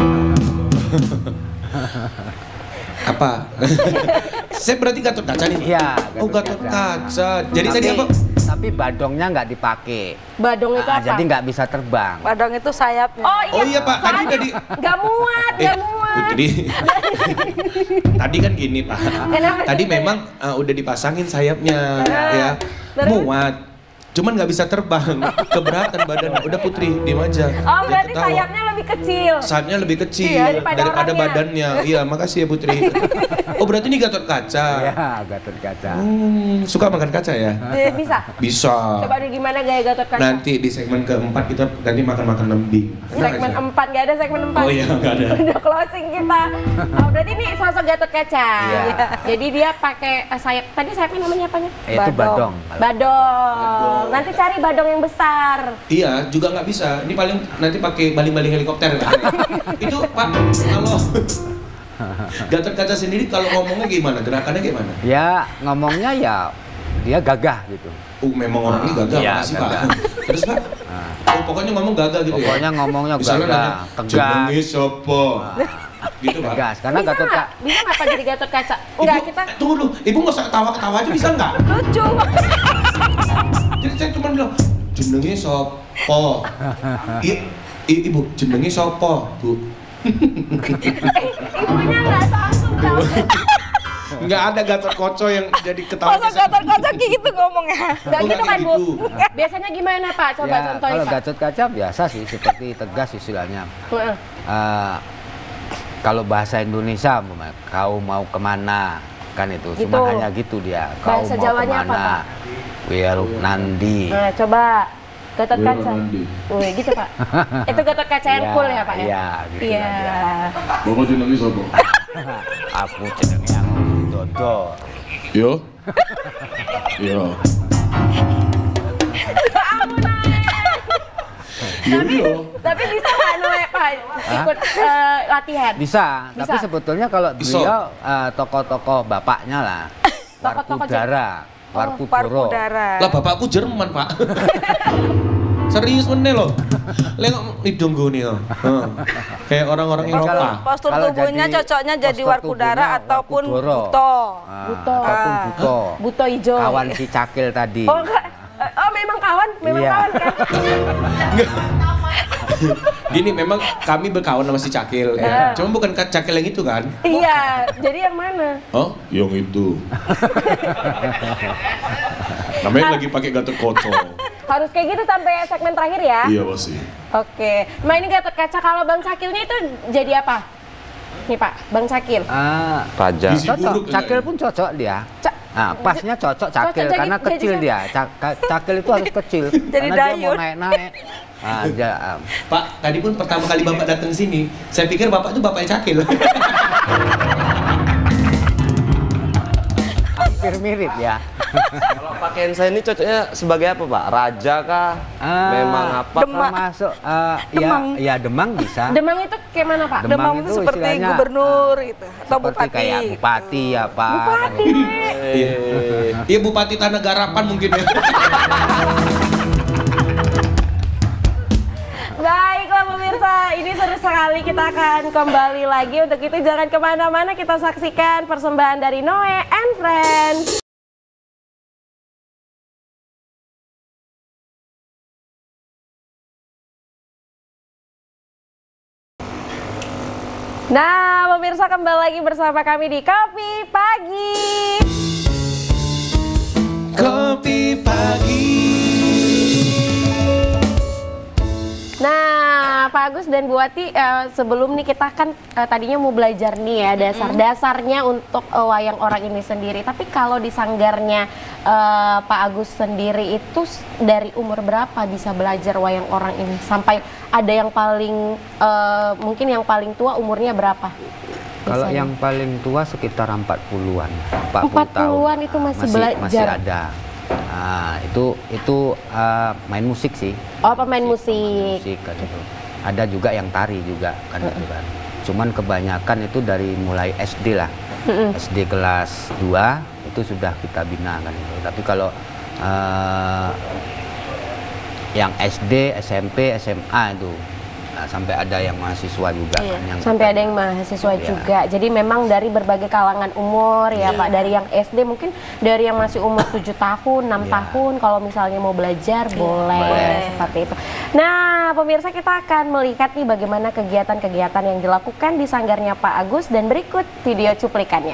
Apa? Saya berarti Gatot Kaca nih? Iya. Oh Gatot Kaca. Jadi tadi apa? Tapi badongnya nggak dipakai. Badong itu Nah, apa? jadi nggak bisa terbang. Badong itu sayapnya. Oh iya, Oh iya, Pak. Tadi soalnya tadi- Gak muat, Eh, gak muat. Putri. Tadi kan gini Pak. Kenapa? Tadi memang uh, udah dipasangin sayapnya, ya. Terus? Muat. Cuman nggak bisa terbang. Keberatan badan. Udah Putri, diem aja. Oh Jangan berarti ketawa. sayapnya lebih kecil. Sayapnya lebih kecil Iya, daripada daripada orangnya. badannya. Iya, makasih ya Putri. Oh berarti ini Gatot Kaca. Ya, Gatot Kaca. Hmm, suka makan kaca ya? Eh, Bisa? Bisa. Coba dulu gimana gaya Gatot Kaca? Nanti di segmen keempat kita ganti makan-makan lembing. Tenang Segmen aja. empat, gak ada segmen empat. Oh iya, nggak ada. Udah closing kita. Oh berarti ini sosok Gatot Kaca. Iya. Jadi dia pakai eh, sayap, tadi sayapnya namanya apanya? Eh, itu badong. Badong. Badong. Nanti cari badong yang besar. Iya, juga nggak bisa. Ini paling nanti pakai baling-baling helikopter. Itu Pak, kalau Gatot Kaca sendiri kalau ngomongnya gimana? Gerakannya gimana? Ya ngomongnya ya dia gagah gitu. Uh, memang orangnya gagal, Iya, makasih gagah. Pak. Terus Pak? Oh, pokoknya ngomong gagal gitu Pokoknya ya? ngomongnya Misalnya gagah, nanya, tegas. jenenge sopo? Gitu Pak. Tegas karena Bisa Gatot nggak? Kaca. Bisa nggak Pak jadi Gatot Kaca? Enggak, Ibu, kita eh, tunggu dulu, Ibu nggak usah ketawa-ketawa aja bisa nggak? lucu. Jadi saya cuma bilang, jenenge sopo? I, i, Ibu, jenenge sopo, Bu? Ibunya nggak langsung jawab. Nggak ada Gatot Kaca yang jadi ketawa. Masa Gatot Kaca kayak gitu ngomongnya. Nggak Oh, gitu nggak kan kayak Bu? gitu. Biasanya gimana Pak? Coba Ya, contohin kalau Pak. Gatot Kaca biasa sih seperti tegas istilahnya. Heeh. Eh, kalau bahasa Indonesia, umpamanya, kau mau kemana? Kan itu, Gitu. cuma hanya gitu dia. Kau Bahasa mau Jawanya apa, kemana? Pak? Wiruk Nandi. Nah, coba Gatot Kaca. Wih, gitu Pak. Itu Gatot Kaca yang Iya, cool ya Pak ya? iya, gitu Iya. Bapak jenenge sopo? Aku jenenge yang Dodo. Yo. Yo. Tapi, tapi bisa nggak Noe Pak ikut eh, latihan? Bisa, Bisa. tapi sebetulnya kalau Bisa. beliau eh, tokoh-tokoh bapaknya lah. Tokoh-tokoh Warkudara, Warkudoro. Parkudara. Lah bapakku Jerman, Pak. Serius meneh loh. Lengok hidung gue nih. Heeh. Kayak orang-orang Postur, Eropa. postur Kalau tubuhnya jadi- cocoknya jadi postur Warkudara tubuhnya ataupun Warkudoro. Buto. Ah, Buto. Ataupun Ah. Buto. Buto hijau. Kawan si Cakil tadi. Oh enggak. Eh, Oh memang kawan, memang Iya. kawan kan? Gini, memang kami berkawan sama si Cakil ya. Cuma bukan Kak Cakil yang itu kan? Iya, jadi yang mana? Oh, yang itu. Namanya lagi pakai Gatot Kaca. Harus kayak gitu sampai segmen terakhir ya? Iya pasti. Oke. Nah ini Gatot Kaca, kalau Bang Cakilnya itu jadi apa? Nih Pak, Bang Cakil. Ah, Raja. Gizi cocok. buruk Cakil kayaknya. pun cocok dia. Ca- Nah, pasnya cocok Cakil jadi- karena jadi kecil siapa? dia. Cak- ka- Cakil itu harus kecil. Jadi karena dia mau dayun. naik-naik. Ah, ja- ah. Pak, tadi pun pertama kali Bapak datang sini, saya pikir Bapak itu bapaknya Cakil. hampir mirip ya. Kalau pakaian saya ini cocoknya sebagai apa Pak? Raja kah? Ah, Memang apa? Demang. Termasuk uh, Demang. ya, ya demang bisa. Demang itu kayak mana Pak? Demang Demam itu itu seperti istilahnya, gubernur gitu atau Seperti bupati. kayak bupati apa. Bupati. Iya. Iya Bupati Tanah Garapan mungkin ya. Baiklah pemirsa, ini seru sekali, kita akan kembali lagi. Untuk itu jangan kemana-mana, kita saksikan persembahan dari Noe and Friends. Nah pemirsa, kembali lagi bersama kami di Kopi Pagi. Kopi Pagi. Nah, Pak Agus dan Bu Wati, uh, sebelum nih kita kan uh, tadinya mau belajar nih ya dasar-dasarnya untuk uh, wayang orang ini sendiri. Tapi kalau di sanggarnya uh, Pak Agus sendiri itu dari umur berapa bisa belajar wayang orang ini? Sampai ada yang paling, uh, mungkin yang paling tua umurnya berapa? Kalau biasanya? yang paling tua sekitar empat puluhan. empat puluhan itu masih belajar? Masih ada. Nah, itu itu uh, main musik sih. Oh, pemain musik. Pemain musik kan itu. Ada juga yang tari juga kan itu kan. Cuman kebanyakan itu dari mulai S D lah. S D kelas dua itu sudah kita bina kan itu. Tapi kalau uh, yang S D, S M P, S M A itu nah, sampai ada yang mahasiswa juga Iya. kan yang Sampai ada yang mahasiswa Iya. juga. Jadi memang dari berbagai kalangan umur ya Iya. Pak. Dari yang S D mungkin dari yang masih umur tujuh tahun, enam Iya. tahun. Kalau misalnya mau belajar boleh. Boleh. Seperti itu. Nah pemirsa, kita akan melihat nih bagaimana kegiatan-kegiatan yang dilakukan di sanggarnya Pak Agus. Dan berikut video cuplikannya.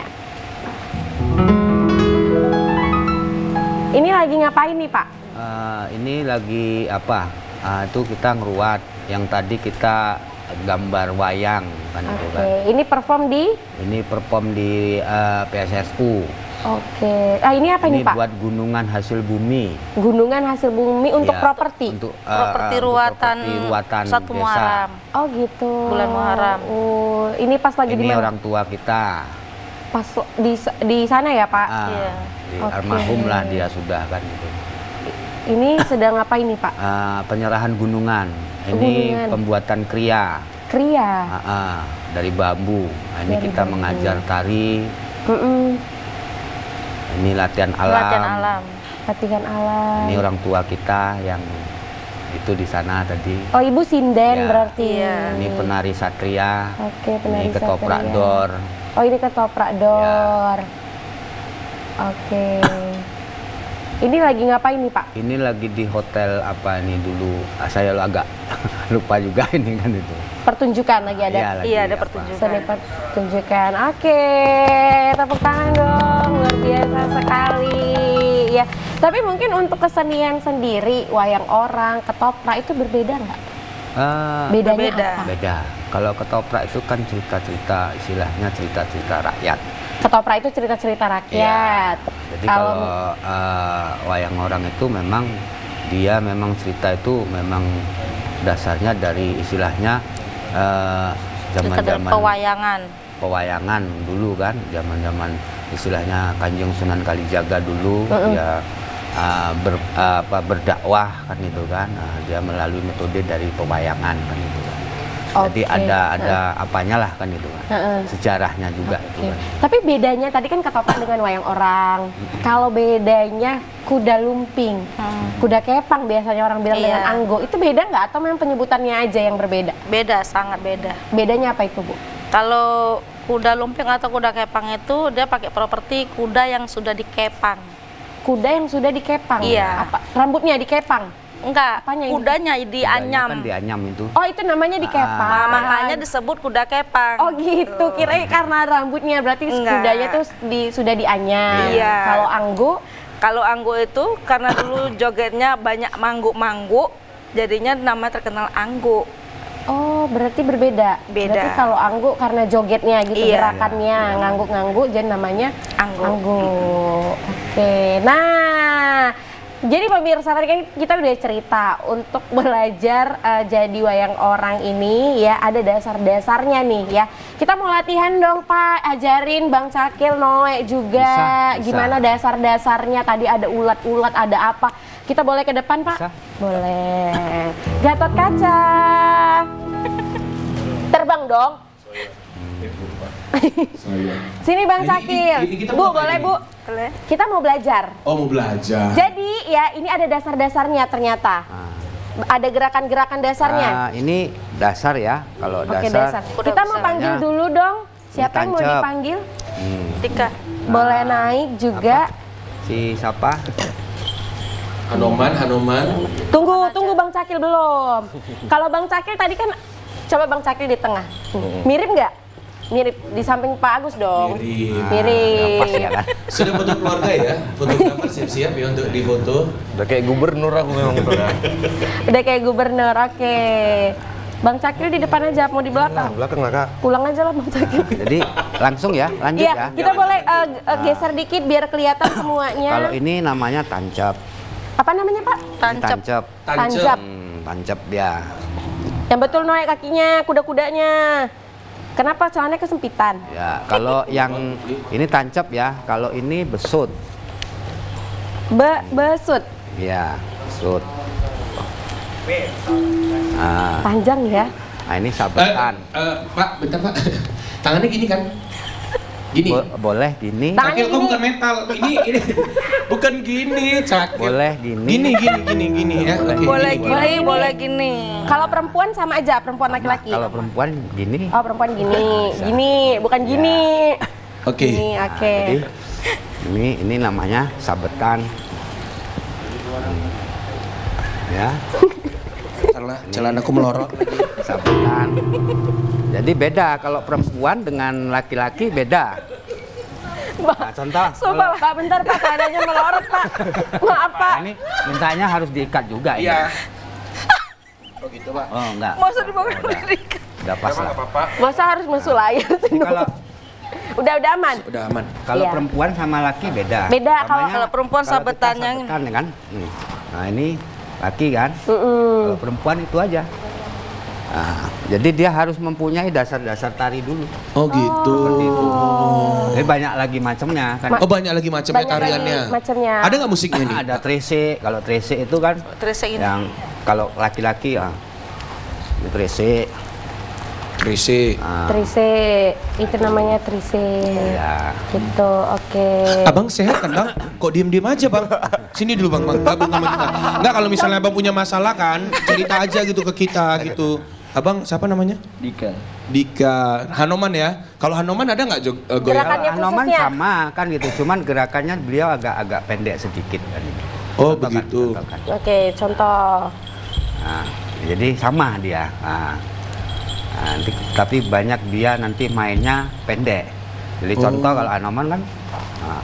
Ini lagi ngapain nih Pak? Uh, ini lagi apa? Uh, itu kita ngeruat. Yang tadi kita gambar wayang kan itu Oke, kan. ini perform di? Ini perform di uh, P S S U. Oke. Ah ini apa Ini nih Pak? buat gunungan hasil bumi. Gunungan hasil bumi untuk Ya, properti. Untuk uh, Properti uh, untuk ruatan properti ruatan satu desa. Muharram. Oh gitu. Bulan Muharram. Oh, ini pas lagi di Ini mana? orang tua kita. Pas di di sana ya Pak. Ah, Iya. di Oke. almarhum lah dia sudah kan itu. Ini sedang ngapain nih Pak? Ah, penyerahan gunungan. Ini Gunungan. pembuatan kriya. Kria. Ah, ah, dari bambu. Nah, ini Dari kita bambu. mengajar tari. Mm-mm. Ini latihan alam. Latihan alam. Latihan alam. Ini orang tua kita yang itu di sana tadi. Oh Ibu sinden Ya. berarti. Iya. Ini penari satria. Oke, penari Ini ketoprak satria. dor. Oh ini ketoprak dor. Oke. Ini lagi ngapain nih Pak? Ini lagi di hotel apa ini dulu? Ah, saya agak lupa juga ini kan itu. Pertunjukan lagi ada. Iya, lagi Iya, ada apa. pertunjukan. Seni pertunjukan. Oke, tepuk tangan dong. Luar biasa sekali. Ya, tapi mungkin untuk kesenian sendiri, wayang orang, ketoprak itu berbeda nggak? Ah, Bedanya berbeda. apa? beda. Kalau ketoprak itu kan cerita-cerita, istilahnya cerita-cerita rakyat. Ketoprak itu cerita-cerita rakyat. Jadi kalau uh, wayang orang itu memang dia memang cerita itu memang dasarnya dari istilahnya uh, Cerita dari zaman-zaman pewayangan. pewayangan dulu kan, zaman-zaman istilahnya Kanjeng Sunan Kalijaga dulu dia uh, ber, uh, apa, berdakwah kan itu kan, nah, dia melalui metode dari pewayangan kan itu kan. Jadi Oke. ada ada apanya lah kan itu kan, Heeh. sejarahnya juga itu Oke. kan. Tapi bedanya tadi kan ketoprak dengan wayang orang. Kalau bedanya kuda lumping, kuda kepang biasanya orang bilang Iya. dengan anggo, itu beda nggak atau memang penyebutannya aja yang berbeda? Beda, sangat beda. Bedanya apa itu Bu? Kalau kuda lumping atau kuda kepang itu dia pakai properti kuda yang sudah dikepang. Kuda yang sudah dikepang. Iya. Apa? Rambutnya dikepang. Enggak, Apanya ini? kudanya Kudanya dianyam. kan dianyam itu. Oh itu namanya dikepang. Nah, makanya disebut kuda kepang. Oh gitu, kirain karena rambutnya berarti Enggak. kudanya tuh di, sudah dianyam. Iya. Kalau anggo, Kalau anggo itu karena dulu jogetnya banyak mangguk-mangguk, jadinya nama terkenal anggo. oh berarti berbeda. Beda. Berarti kalau anggo karena jogetnya gitu, Iya. gerakannya ngangguk-ngangguk, jadi namanya Anggo. anggo. Oke, nah Jadi pemirsa tadi kan kita udah cerita untuk belajar uh, jadi wayang orang ini ya ada dasar-dasarnya nih ya. Kita mau latihan dong Pak, ajarin Bang Cakil, Noe juga Bisa, bisa. gimana dasar-dasarnya. Tadi ada ulat-ulat, ada apa. Kita boleh ke depan Pak? Bisa. Boleh. Gatot kaca. Terbang dong. Sini Bang Ini- Cakil. ini- ini kita Bu, mau boleh ngapain Bu? Boleh. Kita mau belajar. Oh mau belajar. Jadi ya ini ada dasar-dasarnya ternyata. Nah, Ada gerakan-gerakan dasarnya. ah, ini dasar ya. Kalau Oke dasar, dasar. Udah Kita mau bisa. panggil Ya. dulu dong. Siapa yang mau Tancap. dipanggil? hmm, Tika. Boleh naik juga. si siapa? Hanoman, Hanoman. Tunggu, tunggu Bang Cakil belum. Kalau Bang Cakil tadi kan, coba Bang Cakil di tengah. Mirip nggak? Mirip di samping Pak Agus dong. Mirip. Nah, Mirip. pas ya kan? Sudah foto keluarga ya? Fotografer siap-siap ya untuk difoto. Udah kayak gubernur aku memang udah. Udah kayak gubernur, oke. Bang Cakil di depan aja, mau di belakang. Belakang lah kak. Pulang aja lah Bang Cakil. Jadi langsung ya, lanjut Iya, ya. kita boleh uh, uh, geser dikit biar kelihatan semuanya. Kalau ini namanya tancap. Apa namanya Pak? Ini Tancap. Tancap. Tancap. Hmm, tancap ya. Yang betul Noe kakinya, kuda-kudanya. Kenapa celananya kesempitan? Ya, kalau yang ini tancap ya, kalau ini besut. Be besut, Ya, besut. Nah, panjang ya. nah ini Eh, sabetan. eh, Pak, bentar Pak. Tangannya gini kan? Gini. Bo- boleh gini, Tangan- Cakil kok gini. bukan metal. Ini ini bukan gini, Cakil. boleh gini. Gini gini gini gini ya. Boleh. Oke, Boleh gini. gini, boleh gini. Kalau perempuan sama aja, perempuan laki-laki. Kalau perempuan gini. Oh perempuan gini, gini, bukan gini. Oke. Gini, oke. Jadi ini ini namanya sabetan. Ya, Karena celanaku melorot. sabetan. Jadi beda kalau perempuan dengan laki-laki beda. Nah, contoh. Sumpah, Pak, bentar Pak, celananya melorot Pak. Maaf Pak. Nah, ini mintanya harus diikat juga ini. Iya. Oh gitu Pak. Oh enggak. Masa dibawa Udah, dari udah pas lah. Apa-apa. Masa harus masuk layar sih? Jadi kalau Udah, udah aman. Udah aman. kalau Iya. perempuan sama laki beda. Beda, kalau- Namanya, kalau perempuan kalau kita sabetannya ini. sabetan, ya kan. Hmm. Nah ini laki kan. Mm-mm. Kalau perempuan itu aja. Nah, jadi dia harus mempunyai dasar-dasar tari dulu. Oh gitu. Jadi banyak lagi macamnya kan. Oh banyak lagi macamnya Banyak lagi tariannya. macamnya. Ada nggak musiknya nih? Ada trese. Kalau trese itu kan Terus ini. yang kalau laki-laki ya itu trese. Trisi. Ah, Trise, itu namanya trise. ya. Gitu, oke. Abang sehat kan bang? Kok diem-diem aja bang? Sini dulu bang, bang. Gabung sama kita. Enggak kalau misalnya abang punya masalah kan, cerita aja gitu ke kita gitu. Abang siapa namanya? Dika. Dika. Hanoman ya. Kalau Hanoman ada nggak jog uh, goyang? Gerakannya Kalau Hanoman khususnya? sama kan gitu, cuman gerakannya beliau agak-agak pendek sedikit kan. Oh, Contoh kan, begitu. contoh kan. Oke, contoh. Nah, jadi sama dia. Nah, nah, nanti, tapi banyak dia nanti mainnya pendek. Jadi Oh. contoh kalau Hanoman kan, nah,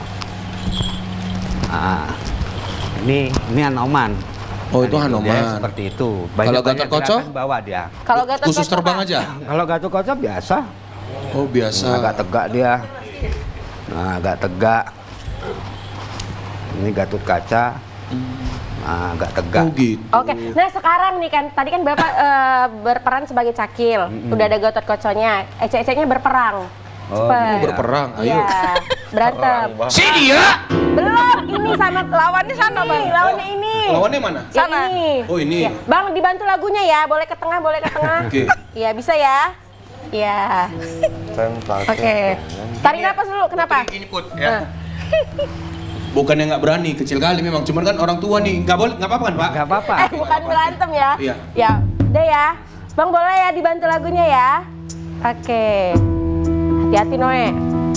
nah, ini ini Hanoman. Oh, itu Nah, Hanoman. dia seperti itu. Kalau Gatot Kaca? gerakan bawa dia. Kalau Gatot Khusus Kaca, terbang Pak? aja? Kalau Gatot Kaca biasa. Oh biasa. Agak tegak dia. Nah, agak tegak. Ini Gatot Kaca. Nah, agak tegak. Oh gitu. Oke, nah sekarang nih kan, tadi kan Bapak eh, berperan sebagai Cakil, udah ada Gatot Kocanya, ece-ecenya berperang. Oh, Cepet. Oh, berperang, ayo. Iya, berantem. Si dia. Belum, ini sama lawannya sana Bang, lawannya ini. Lawannya mana? Yang Sana. ini. Oh, ini. Ya. Bang, dibantu lagunya ya, boleh ke tengah, boleh ke tengah. Oke. Iya, bisa ya? Iya. Oke. Tarik napas dulu, kenapa? Ini put ya. Bukan yang nggak berani, kecil kali memang. Cuman kan orang tua nih, nggak boleh, nggak apa-apa kan Pak? Gak apa-apa. Eh, bukan berantem ya. Iya. Ya, udah ya. Bang boleh ya dibantu lagunya ya. Oke. Hati-hati Noe.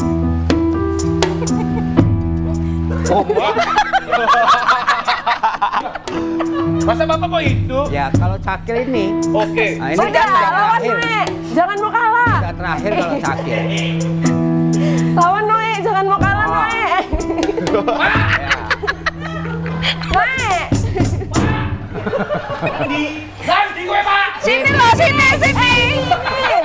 Oh, masa bapak kok itu? Ya, kalau Cakil ini, Oke. nah ini Udah, kan udah lawan terakhir. Noe. Jangan mau kalah. Udah terakhir kalau Cakil. Lawan Noe, jangan mau kalah Oh. Noe. Noe. Ganti gue Pak. Sini loh, sini, sini.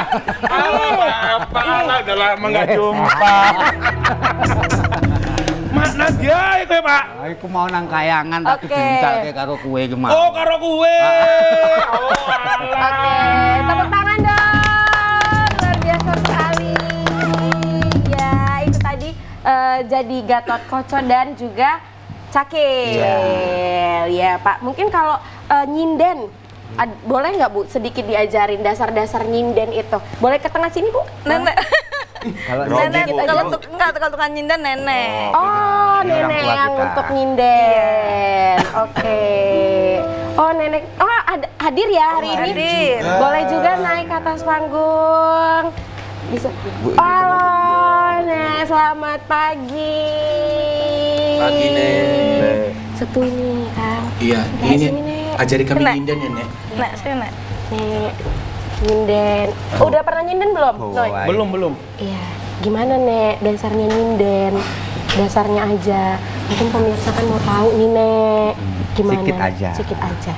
Apa udah lama nggak jumpa. Mana dia ya kowe, Pak? Aku mau nang kayangan tapi Oke. diuncalke karo kue gimana? Oh, karo kue. Oh, Oke, tepuk tangan dong. Luar biasa sekali. Ya, itu tadi eh, jadi Gatot Koco dan juga Cakil. Ya, Pak. Mungkin kalau eh, nyinden, ad- boleh nggak Bu sedikit diajarin dasar-dasar nyinden itu? Boleh ke tengah sini, Bu? Nenek. Kalau Grogi, Nenek, Bu. kalau untuk enggak kalau tukang nyinden nenek. Oh, Ini orang nenek tua yang kita. untuk nyinden. Oke. Oh, nenek. Oh, ada, hadir ya hari ini? hadir. Boleh juga naik ke atas panggung. Bisa. Halo, Nek. Selamat pagi. Pagi, Nek. Sepuh nih, Kang. Iya, Nah, ini sini, Nek. Nek. Ajari kami Nek. nyinden ya, Nek. Nek, sini Nek. Nek. Nyinden. Udah pernah nyinden belum? Oh, Noy? ay. Belum, belum. Iya, gimana Nek dasarnya nyinden? Dasarnya aja. Mungkin pemirsa kan mau tahu nih Nek. Gimana? Sedikit aja. Sedikit aja.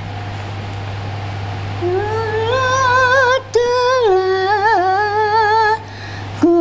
Telah ku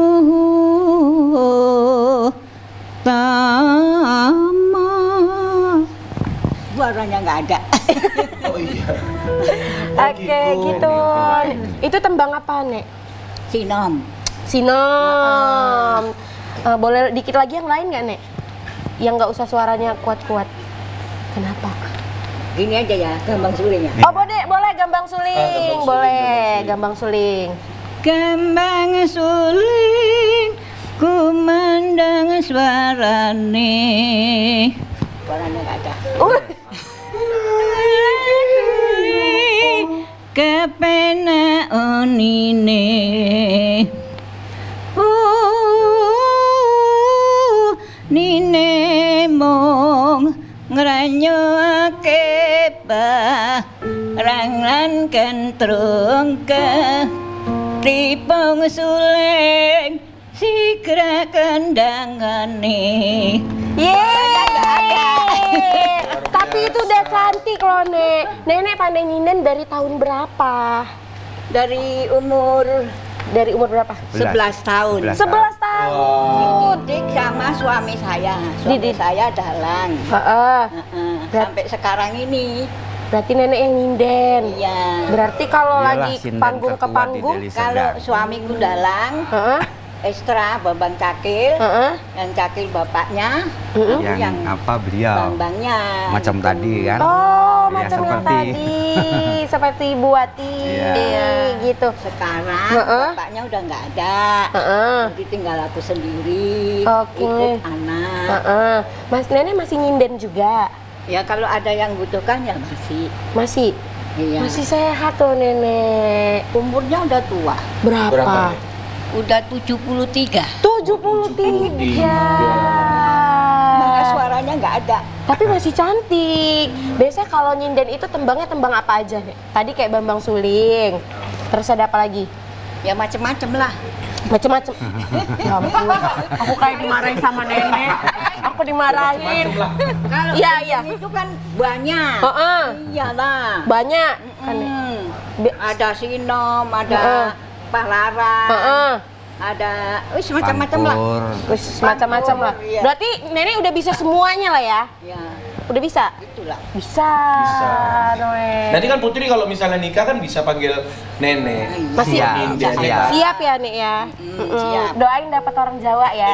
tama. Suaranya nggak ada. Oh iya. Oke, gitu. Itu tembang apa Nek? Sinom. Sinom. Eh, boleh dikit lagi yang lain nggak Nek? Yang nggak usah suaranya kuat-kuat. Kenapa? Ini aja ya, gambang suling ya. Oh boleh, boleh gambang suling, Ah, gambang suling, boleh gambang gambang suling. suling. Gambang suling, ku mendang suarane. Suaranya nggak ada. Uh, Kepena onine uh nine mong ngranyoake barang lan kentrung ke tripong suleng sigra kendangane. Yeay. Tapi itu udah cantik loh Nek. Nenek pandai nyinden dari tahun berapa? Dari umur Dari umur berapa? sebelas tahun. sebelas tahun. Dididik sama suami saya. Suami Didik. saya dalang. Heeh. Heeh, sampai sekarang ini. Berarti nenek yang nyinden. Iya. Berarti kalau Iyalah, lagi sinden panggung ke terkuat di panggung, Deli Kalau Serdang. suamiku dalang, heeh, Estra Bambang Cakil, heeh, yang Cakil bapaknya, heeh. aku yang, apa beliau Bambangnya. macam gitu. tadi kan. Oh, Ya, macam yang seperti- tadi, seperti Ibu Wati, Iya. gitu. Sekarang Heeh. bapaknya udah nggak ada, Heeh. jadi tinggal aku sendiri, Oke. ikut anak. Heeh. Mas nenek masih nyinden juga, Ya kalau ada yang butuhkan ya masih. masih, Iya. masih sehat loh nenek. Umurnya udah tua, Berapa? Berapa, Nek? udah tujuh puluh tiga. tujuh puluh tiga. Makanya suaranya nggak ada. Tapi masih cantik. Biasanya kalau nyinden itu tembangnya tembang apa aja nih? Tadi kayak Bambang Suling. Terus ada apa lagi? Ya macem-macem lah. Macem-macem. Ya ampun, aku kayak dimarahin sama nenek. Aku dimarahin. Kalau Iya, iya. itu kan banyak. Heeh. Iyalah. Banyak. Kan ya? Hmm. Bi- Ada sinom, ada Heeh. pahlaran, Heeh. ada wis macam-macam lah. Pangkur. Wis macam-macam lah. Iya. Berarti nenek udah bisa semuanya lah ya? Ya, Udah bisa? itulah. Bisa. Bisa. Noe. Nanti kan Putri kalau misalnya nikah kan bisa panggil nenek. Masih Siap, Nyinden, siap. ya kan? siap ya Nek ya? Mm, Mm-mm. siap. Doain dapat orang Jawa ya.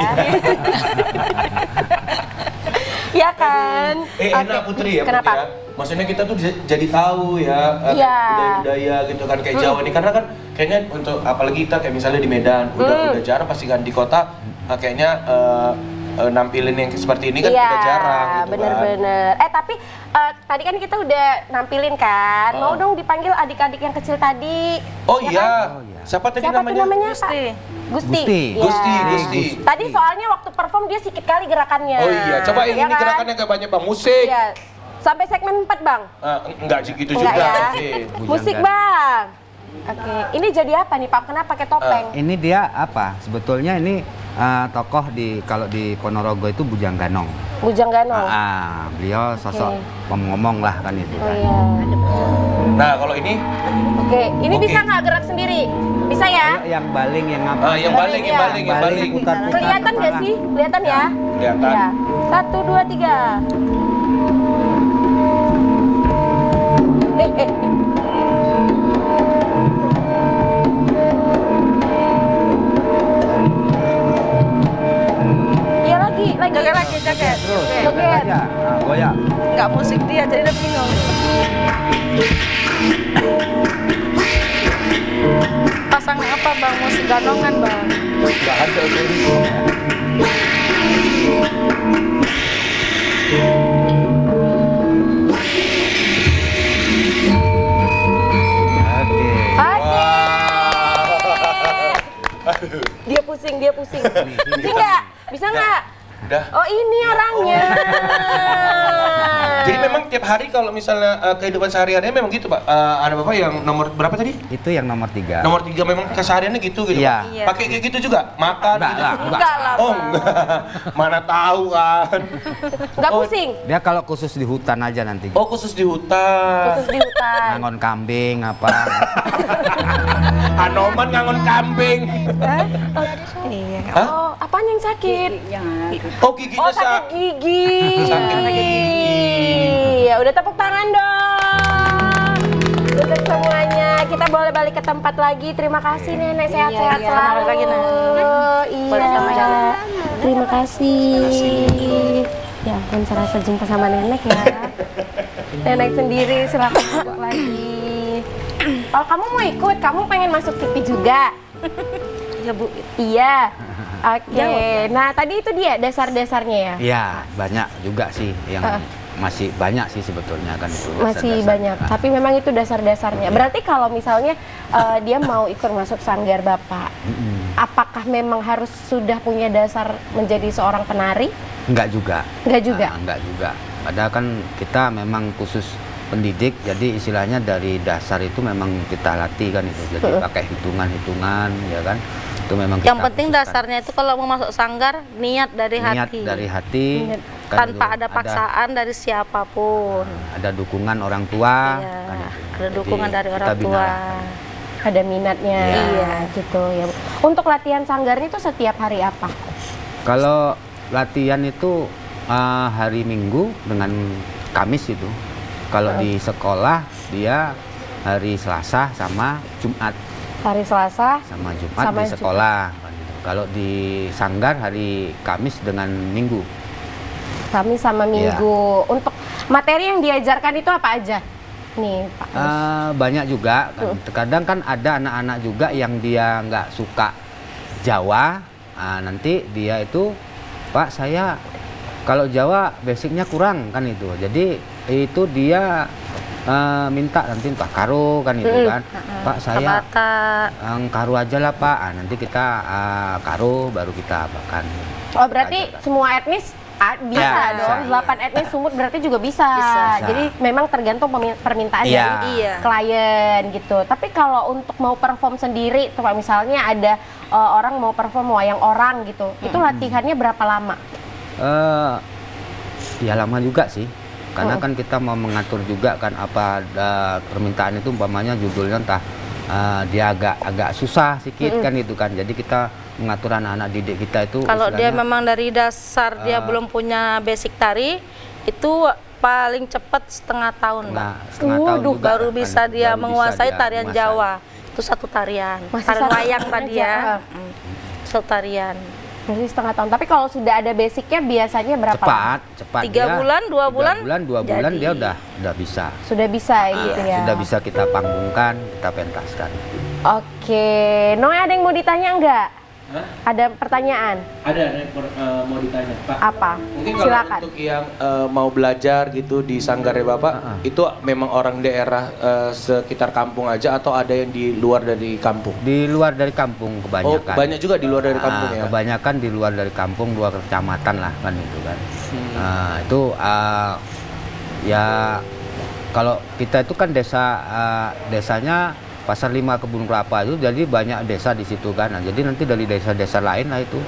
Ya kan? Eh Oke. enak Putri ya, Kenapa? Putri ya. Maksudnya kita tuh j- jadi tahu ya eh, Iya. budaya-budaya gitu kan kayak Jawa nih karena kan kayaknya untuk apalagi kita kayak misalnya di Medan udah Hmm. udah jarang pasti kan di kota eh, kayaknya eh, eh, nampilin yang seperti ini kan Iya, udah jarang gitu kan. bener-bener. Eh tapi eh, tadi kan kita udah nampilin kan, mau Oh. dong dipanggil adik-adik yang kecil tadi. Oh Ya iya. kan? Oh, iya. Siapa tadi Siapa namanya? tuh namanya? Gusti. Pak? Gusti. Gusti. Iya. Gusti, Gusti. Tadi soalnya waktu perform dia sikit kali gerakannya. Oh iya, coba ini Iya kan? gerakannya kayak banyak bang musik. Iya. Sampai segmen empat bang. Ah, enggak sih gitu Enggak juga. ya? Musik. Musik Bujangga. bang. Oke, ini jadi apa nih Pak? Kenapa pakai topeng? Ini dia apa? Sebetulnya ini uh, tokoh di kalau di Ponorogo itu Bujang Ganong. Bujang Ganong. Ah, beliau sosok Oke. pengomong lah kan itu Oh kan. iya. Nah, kalau ini Oke, ini Oke. bisa nggak gerak sendiri? Bisa ya? Kalau yang baling yang apa? ah, yang baling, yang Iya. baling, yang baling. putar-putar Kelihatan nggak kepala. sih? Kelihatan ya? Kelihatan. Ya. Satu, dua, tiga. Eh, eh. Iya lagi, lagi. Joget lagi, joget. Terus, Joget. Joget. joget aja. Nah, goyang. Nggak musik dia, jadi udah bingung. Pasang apa bang? Musik ganongan bang. Nggak ada tuh. Oke. Oke. Dia pusing, dia pusing. Pusing nggak? Bisa nggak? Udah. Oh ini orangnya. Jadi memang tiap hari kalau misalnya eh, kehidupan sehari-harinya memang gitu, Pak. Eh, ada Bapak yang nomor berapa tadi? Itu yang nomor tiga. Nomor tiga memang kesehariannya gitu gitu. Iya. Pak? Iya. Pakai kayak gitu juga? Makan Enggak gitu? lah, enggak. Enggak lah Oh, bang. enggak. Mana tahu kan. Nggak Oh. pusing? Dia kalau khusus di hutan aja nanti. Oh, khusus di hutan. Khusus di hutan. Ngangon kambing apa. Anoman ngangon kambing. Iya. Hah? Oh, apaan yang sakit? Oh, giginya Oh, sa- sakit gigi. Sakit gigi. Ya udah tepuk tangan dong. Untuk semuanya, kita boleh balik ke tempat lagi. Terima kasih Nenek, sehat-sehat iya. selalu. Selamat pagi, Nek. Boleh Iya. sama-sama. Terima kasih. Ya ampun, serasa jumpa sama Nenek ya. Nenek sendiri silakan duduk lagi. Oh, kamu mau ikut? Kamu pengen masuk T V juga? Iya bu. Iya. Oke. Nah, tadi itu dia dasar-dasarnya ya. Iya, banyak juga sih yang Ah. masih banyak sih sebetulnya kan itu. Masih dasar-dasar. banyak, Ah. tapi memang itu dasar-dasarnya. Berarti kalau misalnya eh, dia mau ikut masuk sanggar Bapak, Mm-mm. apakah memang harus sudah punya dasar menjadi seorang penari? Enggak juga. Enggak juga. Ah, enggak juga. Padahal kan kita memang khusus pendidik, jadi istilahnya dari dasar itu memang kita latih kan itu. Jadi Mm-mm. pakai hitungan-hitungan ya kan. Itu memang Yang kita penting khususkan. dasarnya itu kalau mau masuk sanggar niat dari niat hati. dari hati Niat. kan Tanpa itu ada paksaan dari siapapun. ada dukungan orang tua Iya, kan itu. ada Jadi dukungan dari kita orang bina tua. lah, kan. Ada minatnya, Iya. gitu ya. Untuk latihan sanggarnya itu setiap hari apa? Kalau latihan itu eh, hari Minggu dengan Kamis itu. Kalau di sekolah dia hari Selasa sama Jumat Hari Selasa, sama Jumat Sama di Jumat. sekolah. kan gitu. Kalau di sanggar hari Kamis dengan Minggu. Kamis sama Minggu. Untuk materi yang diajarkan itu apa aja? Nih, Pak. Eh, banyak juga. Kan. Terkadang kan ada anak-anak juga yang dia nggak suka Jawa. Ah, nanti dia itu, Pak saya kalau Jawa basicnya kurang kan itu. Jadi itu dia eh, minta nanti Pak Karo kan itu Mm. kan. Pak saya Tabata. yang Karo aja lah Pak. Ah, nanti kita eh, Karo baru kita apakan. Oh, berarti semua etnis ah, bisa Ya, dong. bisa. Delapan etnis Sumut berarti juga bisa. Bisa. Jadi memang tergantung pemi- permintaan Iya. dari Iya. klien gitu. Tapi kalau untuk mau perform sendiri, tuh Pak, misalnya ada uh, orang mau perform wayang orang gitu, itu latihannya berapa lama? Eh, ya lama juga sih, karena Oh. kan kita mau mengatur juga kan apa eh, permintaan itu umpamanya judulnya entah eh, dia agak agak susah sedikit kan itu kan, jadi kita mengatur anak-anak didik kita itu. Kalau dia istilahnya, memang dari dasar dia eh, belum punya basic tari, itu paling cepat setengah tahun, nah, Mbak. setengah tahun Waduh, juga Baru kan, bisa itu, dia baru bisa menguasai dia tarian menguasai. Jawa. Itu satu tarian. Masih Tarian satu wayang tarian tadi aja. ya. Mm. Satu tarian. Berarti setengah tahun. Tapi kalau sudah ada basicnya biasanya berapa lama? Cepat, cepat. Tiga dia, bulan, dua tiga bulan, bulan, dua bulan jadi. dia udah udah bisa. Sudah bisa gitu ya. Sudah bisa kita panggungkan, kita pentaskan. Oke, Noe ada yang mau ditanya enggak? Hah? Ada pertanyaan? Ada, ada eh, mau ditanya, Pak. Apa? Mungkin kalau Silakan. untuk yang eh, mau belajar gitu di sanggarnya Bapak, Uh-uh. itu memang orang daerah eh, sekitar kampung aja atau ada yang di luar dari kampung? Di luar dari kampung Oh, kebanyakan. banyak juga di luar dari kampung Ah, ya? Kebanyakan di luar dari kampung, luar kecamatan lah kan itu kan. Hmm. Nah, itu ah, ya kalau kita itu kan desa ah, desanya Pasar Lima Kebun Kelapa itu, jadi banyak desa di situ kan. Nah, jadi nanti dari desa-desa lain lah itu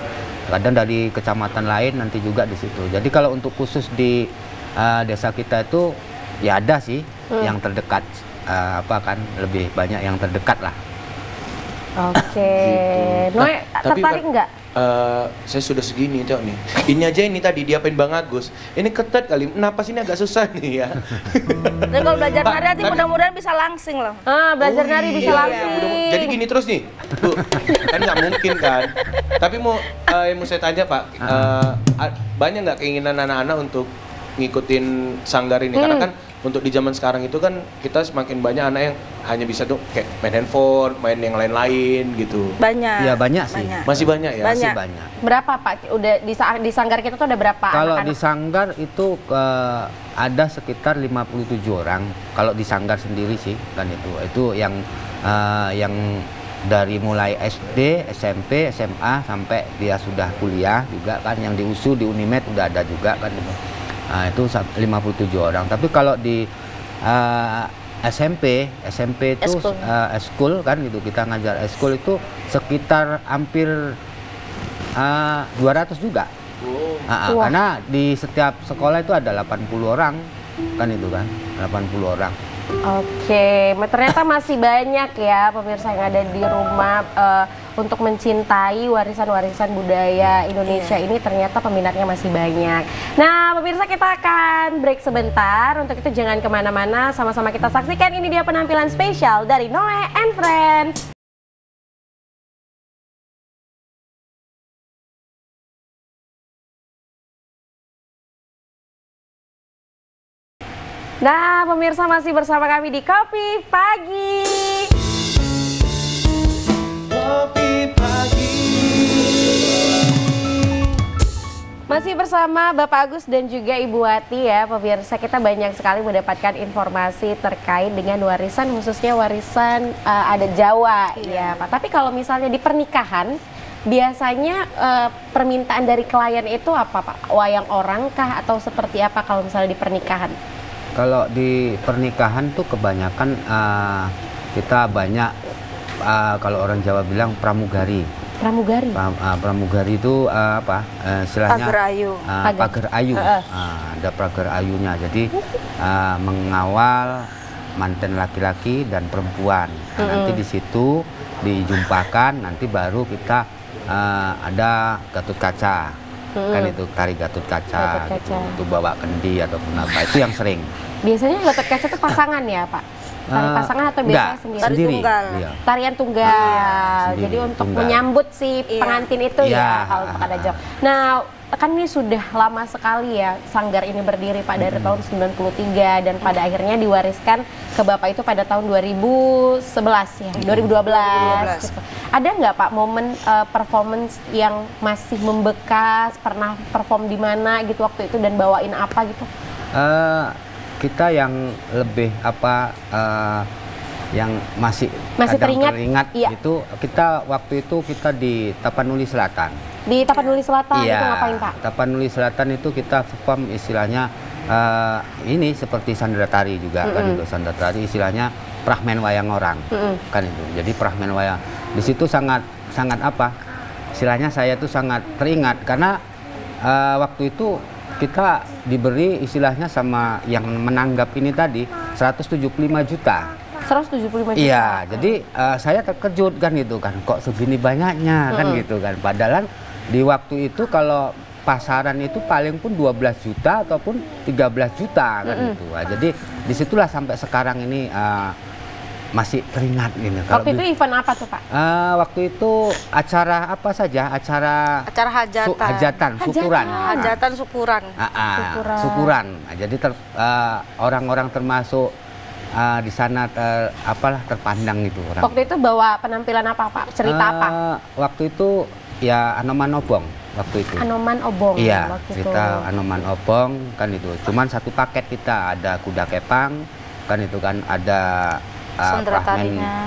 kadang dari kecamatan lain nanti juga di situ. Jadi kalau untuk khusus di uh, desa kita itu ya ada sih hmm. yang terdekat, uh, apa kan lebih banyak yang terdekat lah. Oke, gitu. Noe Nah, tapi tertarik kan, nggak? Uh, saya sudah segini tau nih. Ini aja ini tadi diapain Bang Agus. Ini ketat kali. Napas ini agak susah nih ya. Dan kalau belajar Pak, nari nanti tapi- mudah-mudahan bisa langsing loh. Ah, belajar Oh, nari bisa iya, langsing. mudah-mudahan. Jadi gini terus nih, Bu. Kan nggak mungkin kan. Tapi mau uh, yang mau saya tanya Pak, uh, a- banyak nggak keinginan anak-anak untuk ngikutin sanggar ini? Karena Hmm. kan untuk di zaman sekarang itu kan kita semakin banyak anak yang hanya bisa tuh kayak main handphone, main yang lain-lain gitu. Banyak. Iya, banyak sih. Banyak. Masih banyak ya? Banyak. Masih banyak. Berapa Pak? Udah di, sa- di sanggar kita tuh ada berapa Kalau anak-anak? di sanggar itu eh, ada sekitar lima puluh tujuh orang. Kalau di sanggar sendiri sih kan itu. Itu yang eh, yang dari mulai S D, S M P, S M A sampai dia sudah kuliah juga kan, yang di U S U, di Unimed udah ada juga kan itu. Nah, itu sa- lima puluh tujuh orang. Tapi kalau di eh, S M P, S M P itu Eskul. eh, eskul kan gitu, kita ngajar eskul itu sekitar hampir eh, dua ratus juga. Ah, ah, Wah. karena di setiap sekolah itu ada delapan puluh orang kan itu kan, delapan puluh orang. Oke, ma- ternyata masih banyak ya pemirsa yang ada di rumah eh, untuk mencintai warisan-warisan budaya Indonesia ini, ternyata peminatnya masih banyak. Nah pemirsa, kita akan break sebentar, untuk itu jangan kemana-mana, sama-sama kita saksikan ini dia penampilan spesial dari Noe and Friends. Nah, pemirsa masih bersama kami di Kopi Pagi. Kopi pagi. Masih bersama Bapak Agus dan juga Ibu Wati ya, pemirsa. Kita banyak sekali mendapatkan informasi terkait dengan warisan, khususnya warisan uh, adat Jawa, ya Pak. Tapi kalau misalnya di pernikahan, biasanya uh, permintaan dari klien itu apa Pak? Wayang orang kah atau seperti apa kalau misalnya di pernikahan? Kalau di pernikahan tuh kebanyakan uh, kita banyak uh, kalau orang Jawa bilang pramugari. Pramugari. Pra- uh, pramugari itu uh, apa? Uh, istilahnya Pagar ayu. uh, Pagar. pagar ayu. Heeh. Uh, ada pagar ayunya. Jadi uh, mengawal manten laki-laki dan perempuan. Nah, nanti di situ dijumpakan, nanti baru kita uh, ada Gatot Kaca. Kan itu tari Gatot Kaca, Gatot gitu. Kaca. Itu bawa kendi atau apa, itu yang sering. Biasanya Gatot Kaca itu pasangan ya Pak? Tari Eh, pasangan atau enggak, biasanya sendiri? Tari sendiri. tunggal. Iya. Tarian tunggal, sendiri, jadi untuk tunggal. menyambut si Iya. pengantin itu Iya. ya kalau untuk adat Jawa. Nah kan ini sudah lama sekali ya sanggar ini berdiri Pak, dari tahun sembilan puluh tiga dan pada akhirnya diwariskan ke Bapak itu pada tahun dua ribu sebelas ya, dua ribu dua belas. Gitu. Ada nggak Pak momen uh, performance yang masih membekas, pernah perform di mana gitu waktu itu dan bawain apa gitu? Eh, kita yang lebih apa eh, yang masih Masih kadang teringat? Iya. itu kita waktu itu kita di Tapanuli Selatan. Di Tapanuli Selatan Iya, itu ngapain Pak? Tapanuli Selatan itu kita perform istilahnya eh, ini seperti sandra tari juga kan itu, sandra tari istilahnya prahmen wayang orang. Mm-mm. Kan itu. Jadi prahmen wayang. Di situ sangat sangat apa? Istilahnya saya tuh sangat teringat karena eh, waktu itu kita diberi istilahnya sama yang menanggap ini tadi seratus tujuh puluh lima juta. seratus tujuh puluh lima juta. Iya, jadi eh, saya terkejut kan gitu kan, kok segini banyaknya kan Mm-mm. gitu kan. Padahal di waktu itu kalau pasaran itu paling pun dua belas juta ataupun tiga belas juta kan Mm-mm. gitu. Nah, jadi disitulah sampai sekarang ini eh, masih teringat gitu. Kalau Waktu itu di- event apa tuh Pak? eh, waktu itu acara apa saja? Acara Acara hajatan. su- hajatan, syukuran. Hajatan syukuran. Ah, ah, Syukuran. syukuran. Nah, jadi ter- eh, orang-orang termasuk eh, di sana ter- apalah terpandang itu orang. Waktu itu bawa penampilan apa Pak? Cerita apa? Eh, Waktu itu ya Anoman Obong waktu itu. Anoman Obong. Iya, waktu itu. kita Anoman Obong kan itu. Cuman satu paket kita, ada kuda kepang kan itu kan, ada eh, Sandra prahmen tarinya.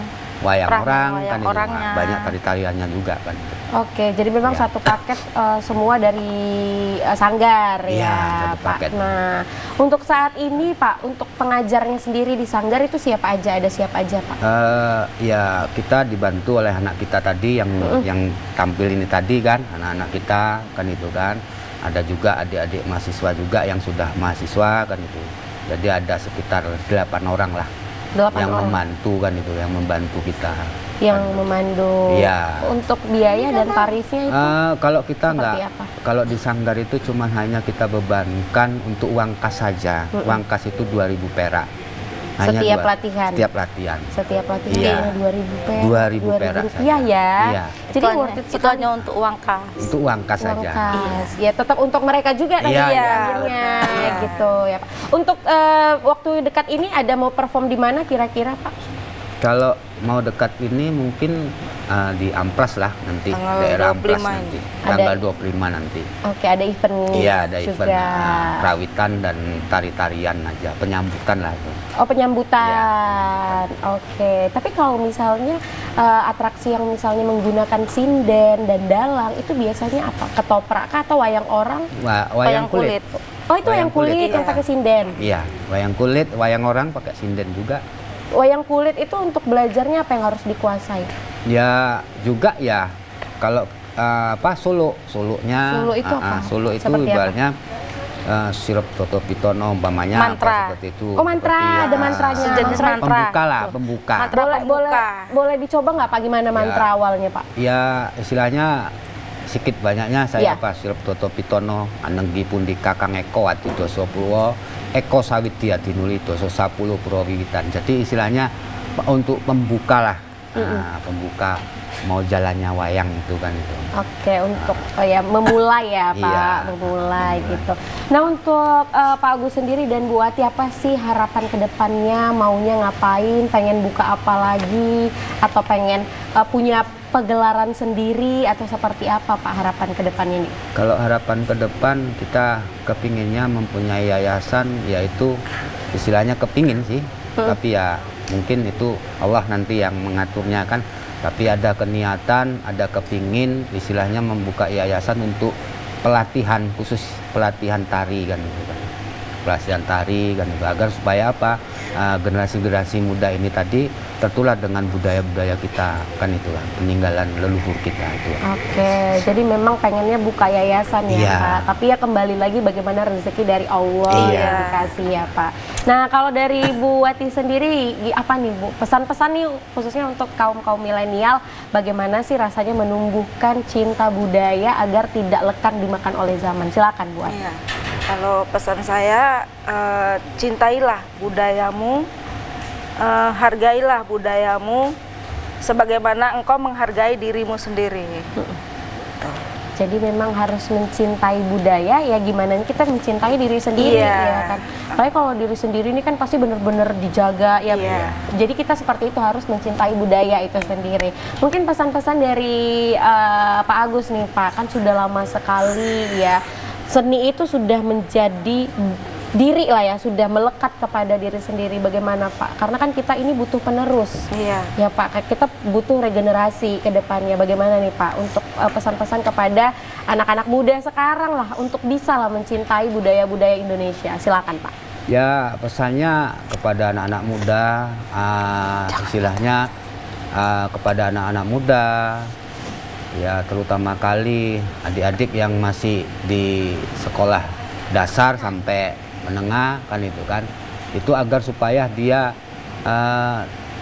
wayang Perang, orang wayang kan itu, orangnya. banyak tari-tariannya juga kan. Oke, jadi memang Ya. satu paket eh, semua dari eh, sanggar Iya, ya, satu Pak. paket. Nah, untuk saat ini Pak, untuk pengajarnya sendiri di sanggar itu siapa aja? Ada siapa aja Pak? Eh, ya kita dibantu oleh anak kita tadi yang yang tampil ini tadi kan, anak-anak kita kan itu kan. Ada juga adik-adik mahasiswa juga yang sudah mahasiswa kan itu. Jadi ada sekitar delapan orang lah Delapan yang orang membantu kan itu, yang membantu kita. yang memandu. Iya. Untuk biaya dan tarifnya itu Eh, kalau kita seperti nggak, apa? kalau di sanggar itu cuma hanya kita bebankan untuk uang kas saja. Uang kas itu dua ribu perak. Setiap dua- latihan? Setiap latihan. Setiap latihan Iya. dua ribu perak. dua ribu perak rupiah saja. ya. Iya. Jadi itu, hanya, worth it itu sekali. hanya untuk uang kas. Untuk uang kas Uang saja. kas. Ya tetap untuk mereka juga nanti Iya, ya iya. akhirnya gitu ya Pak. Untuk eh, waktu dekat ini ada mau perform di mana kira-kira Pak? Kalau mau dekat ini mungkin uh, di Amplas lah nanti, Tanggal daerah dua puluh lima Amplas nanti, Ada- tanggal dua puluh lima nanti. Oke, ada event Iya, ada juga. event uh, kerawitan dan tari-tarian aja, penyambutan lah itu. Oh, penyambutan. Oke. Tapi kalau misalnya eh, atraksi yang misalnya menggunakan sinden dan dalang itu biasanya apa? Ketoprak kah atau wayang orang? Wah, Wayang wayang kulit. Oh, itu wayang Wayang kulit, kulit, yang iya. pakai sinden. Iya, wayang kulit, wayang orang pakai sinden juga. Wayang kulit itu untuk belajarnya apa yang harus dikuasai? Ya juga ya, kalau uh, apa Solo, Solonya. Solo itu uh, apa? uh, Solo itu Seperti apa? ibaratnya uh, sirup Toto Pitono umpamanya Mantra. apa seperti itu. Oh, mantra, Seperti, ada uh, mantranya. Sejenis Mantra. mantra. Pembuka lah, pembuka. Mantra Boleh, boleh, pembuka. boleh dicoba nggak Pak gimana mantra Ya. awalnya Pak? Ya istilahnya sedikit banyaknya Iya. saya apa sirup Toto Pitono anenggi pundi kakang eko ati doso purwo eko sawit dia dinuli doso sapuluh purwawiwitan. Jadi istilahnya untuk pembuka lah, nah, pembuka mau jalannya wayang itu kan itu. Oke, untuk oh ya memulai ya Pak, Iya. memulai gitu. Nah untuk eh, Pak Agus sendiri dan Bu Wati apa sih harapan kedepannya? Maunya ngapain? Pengen buka apa lagi? Atau pengen eh, punya pegelaran sendiri atau seperti apa Pak harapan kedepannya ini? Kalau harapan ke depan kita kepinginnya mempunyai yayasan, yaitu istilahnya kepingin sih, tapi ya mungkin itu Allah nanti yang mengaturnya kan. Tapi ada keniatan, ada kepingin istilahnya membuka yayasan untuk pelatihan, khusus pelatihan tari kan gitu kan. Pelatihan tari kan gitu, agar supaya apa, uh, generasi-generasi muda ini tadi tertular dengan budaya-budaya kita kan itu kan, peninggalan leluhur kita itu. Oke, jadi memang pengennya buka yayasan ya Iya. Pak. Tapi ya kembali lagi bagaimana rezeki dari Allah Iya. yang dikasih ya Pak. Nah kalau dari Bu Wati sendiri gi- apa nih Bu? Pesan-pesan nih khususnya untuk kaum-kaum milenial, bagaimana sih rasanya menumbuhkan cinta budaya agar tidak lekang dimakan oleh zaman? Silakan Bu Wati. Iya. Kalau pesan saya, eh, cintailah budayamu, eh, hargailah budayamu, sebagaimana engkau menghargai dirimu sendiri. Jadi memang harus mencintai budaya, ya gimana kita mencintai diri sendiri Iya. ya kan. Tapi kalau diri sendiri ini kan pasti benar-benar dijaga ya. Iya. Jadi kita seperti itu harus mencintai budaya itu sendiri. Mungkin pesan-pesan dari eh, Pak Agus nih Pak, kan sudah lama sekali ya. Seni itu sudah menjadi diri lah ya, sudah melekat kepada diri sendiri. Bagaimana Pak? Karena kan kita ini butuh penerus. Iya. Ya Pak, kita butuh regenerasi ke depannya. Bagaimana nih Pak untuk uh, pesan-pesan kepada anak-anak muda sekarang lah untuk bisa lah mencintai budaya-budaya Indonesia. Silakan Pak. Ya pesannya kepada anak-anak muda, uh, istilahnya uh, kepada anak-anak muda, ya terutama kali adik-adik yang masih di sekolah dasar sampai menengah kan itu kan, itu agar supaya dia uh,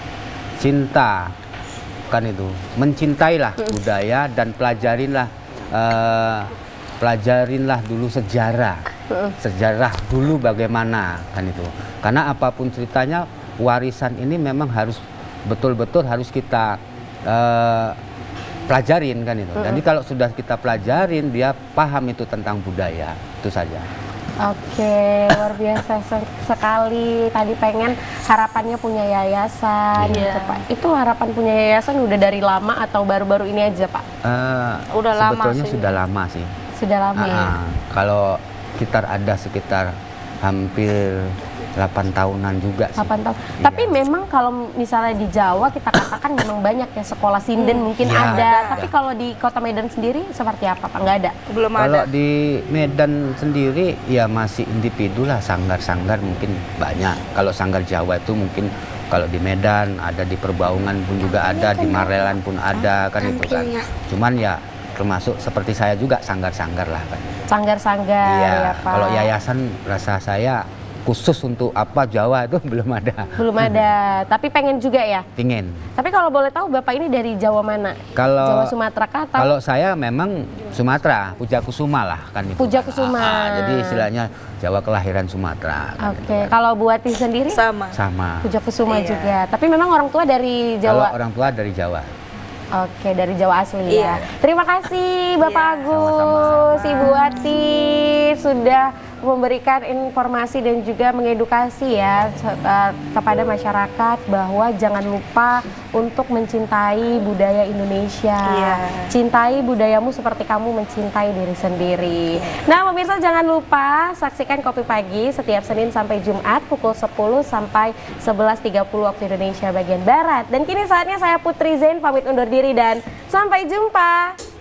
cinta kan itu, mencintailah budaya dan pelajarinlah uh, pelajarinlah dulu sejarah, sejarah dulu bagaimana kan itu, karena apapun ceritanya warisan ini memang harus betul-betul harus kita uh, pelajarin kan itu. Jadi kalau sudah kita pelajarin dia paham itu tentang budaya, itu saja. Oke, luar biasa se- sekali. Tadi pengen harapannya punya yayasan Iya. gitu Pak. Itu harapan punya yayasan udah dari lama atau baru-baru ini aja Pak? Uh, Udah lama sebetulnya sih. sudah lama sih. Sudah lama ya? Ah, kalau sekitar ada sekitar hampir delapan tahunan juga sih. delapan tahun. Iya. Tapi memang kalau misalnya di Jawa kita katakan memang banyak ya sekolah sinden mungkin Iya, ada. ada. Tapi kalau di Kota Medan sendiri seperti apa Pak? Nggak ada? Belum Kalau ada. di Medan sendiri ya masih individu lah, sanggar-sanggar mungkin banyak. Kalau sanggar Jawa itu mungkin kalau di Medan ada, di Perbaungan pun juga ada, di Marelan pun ada kan itu kan. Cuman ya termasuk seperti saya juga sanggar-sanggar lah kan. Sanggar-sanggar Iya, ya Pak. kalau yayasan rasa saya khusus untuk apa Jawa itu belum ada. Belum ada, tapi pengen juga ya. Pingin. Tapi kalau boleh tahu Bapak ini dari Jawa mana? Kalau Jawa Sumatera kah atau Kalau saya memang Sumatera, Puja Kusuma lah kan itu. Puja Kusuma. Ah, ah, jadi istilahnya Jawa kelahiran Sumatera. kan Oke, itu kan. kalau buat Ti sendiri Sama. Sama. Puja Kusuma Iya. juga. Tapi memang orang tua dari Kalau Jawa. orang tua dari Jawa. Oke, dari Jawa asli ya. Iya. Terima kasih Bapak Iya, Agus, Ibu Ati sudah memberikan informasi dan juga mengedukasi ya se- eh, kepada masyarakat bahwa jangan lupa untuk mencintai budaya Indonesia. Iya. Cintai budayamu seperti kamu mencintai diri sendiri. Nah, pemirsa jangan lupa saksikan Kopi Pagi setiap Senin sampai Jumat pukul sepuluh sampai sebelas tiga puluh waktu Indonesia bagian Barat. Dan kini saatnya saya Putri Zain pamit undur diri dan sampai jumpa.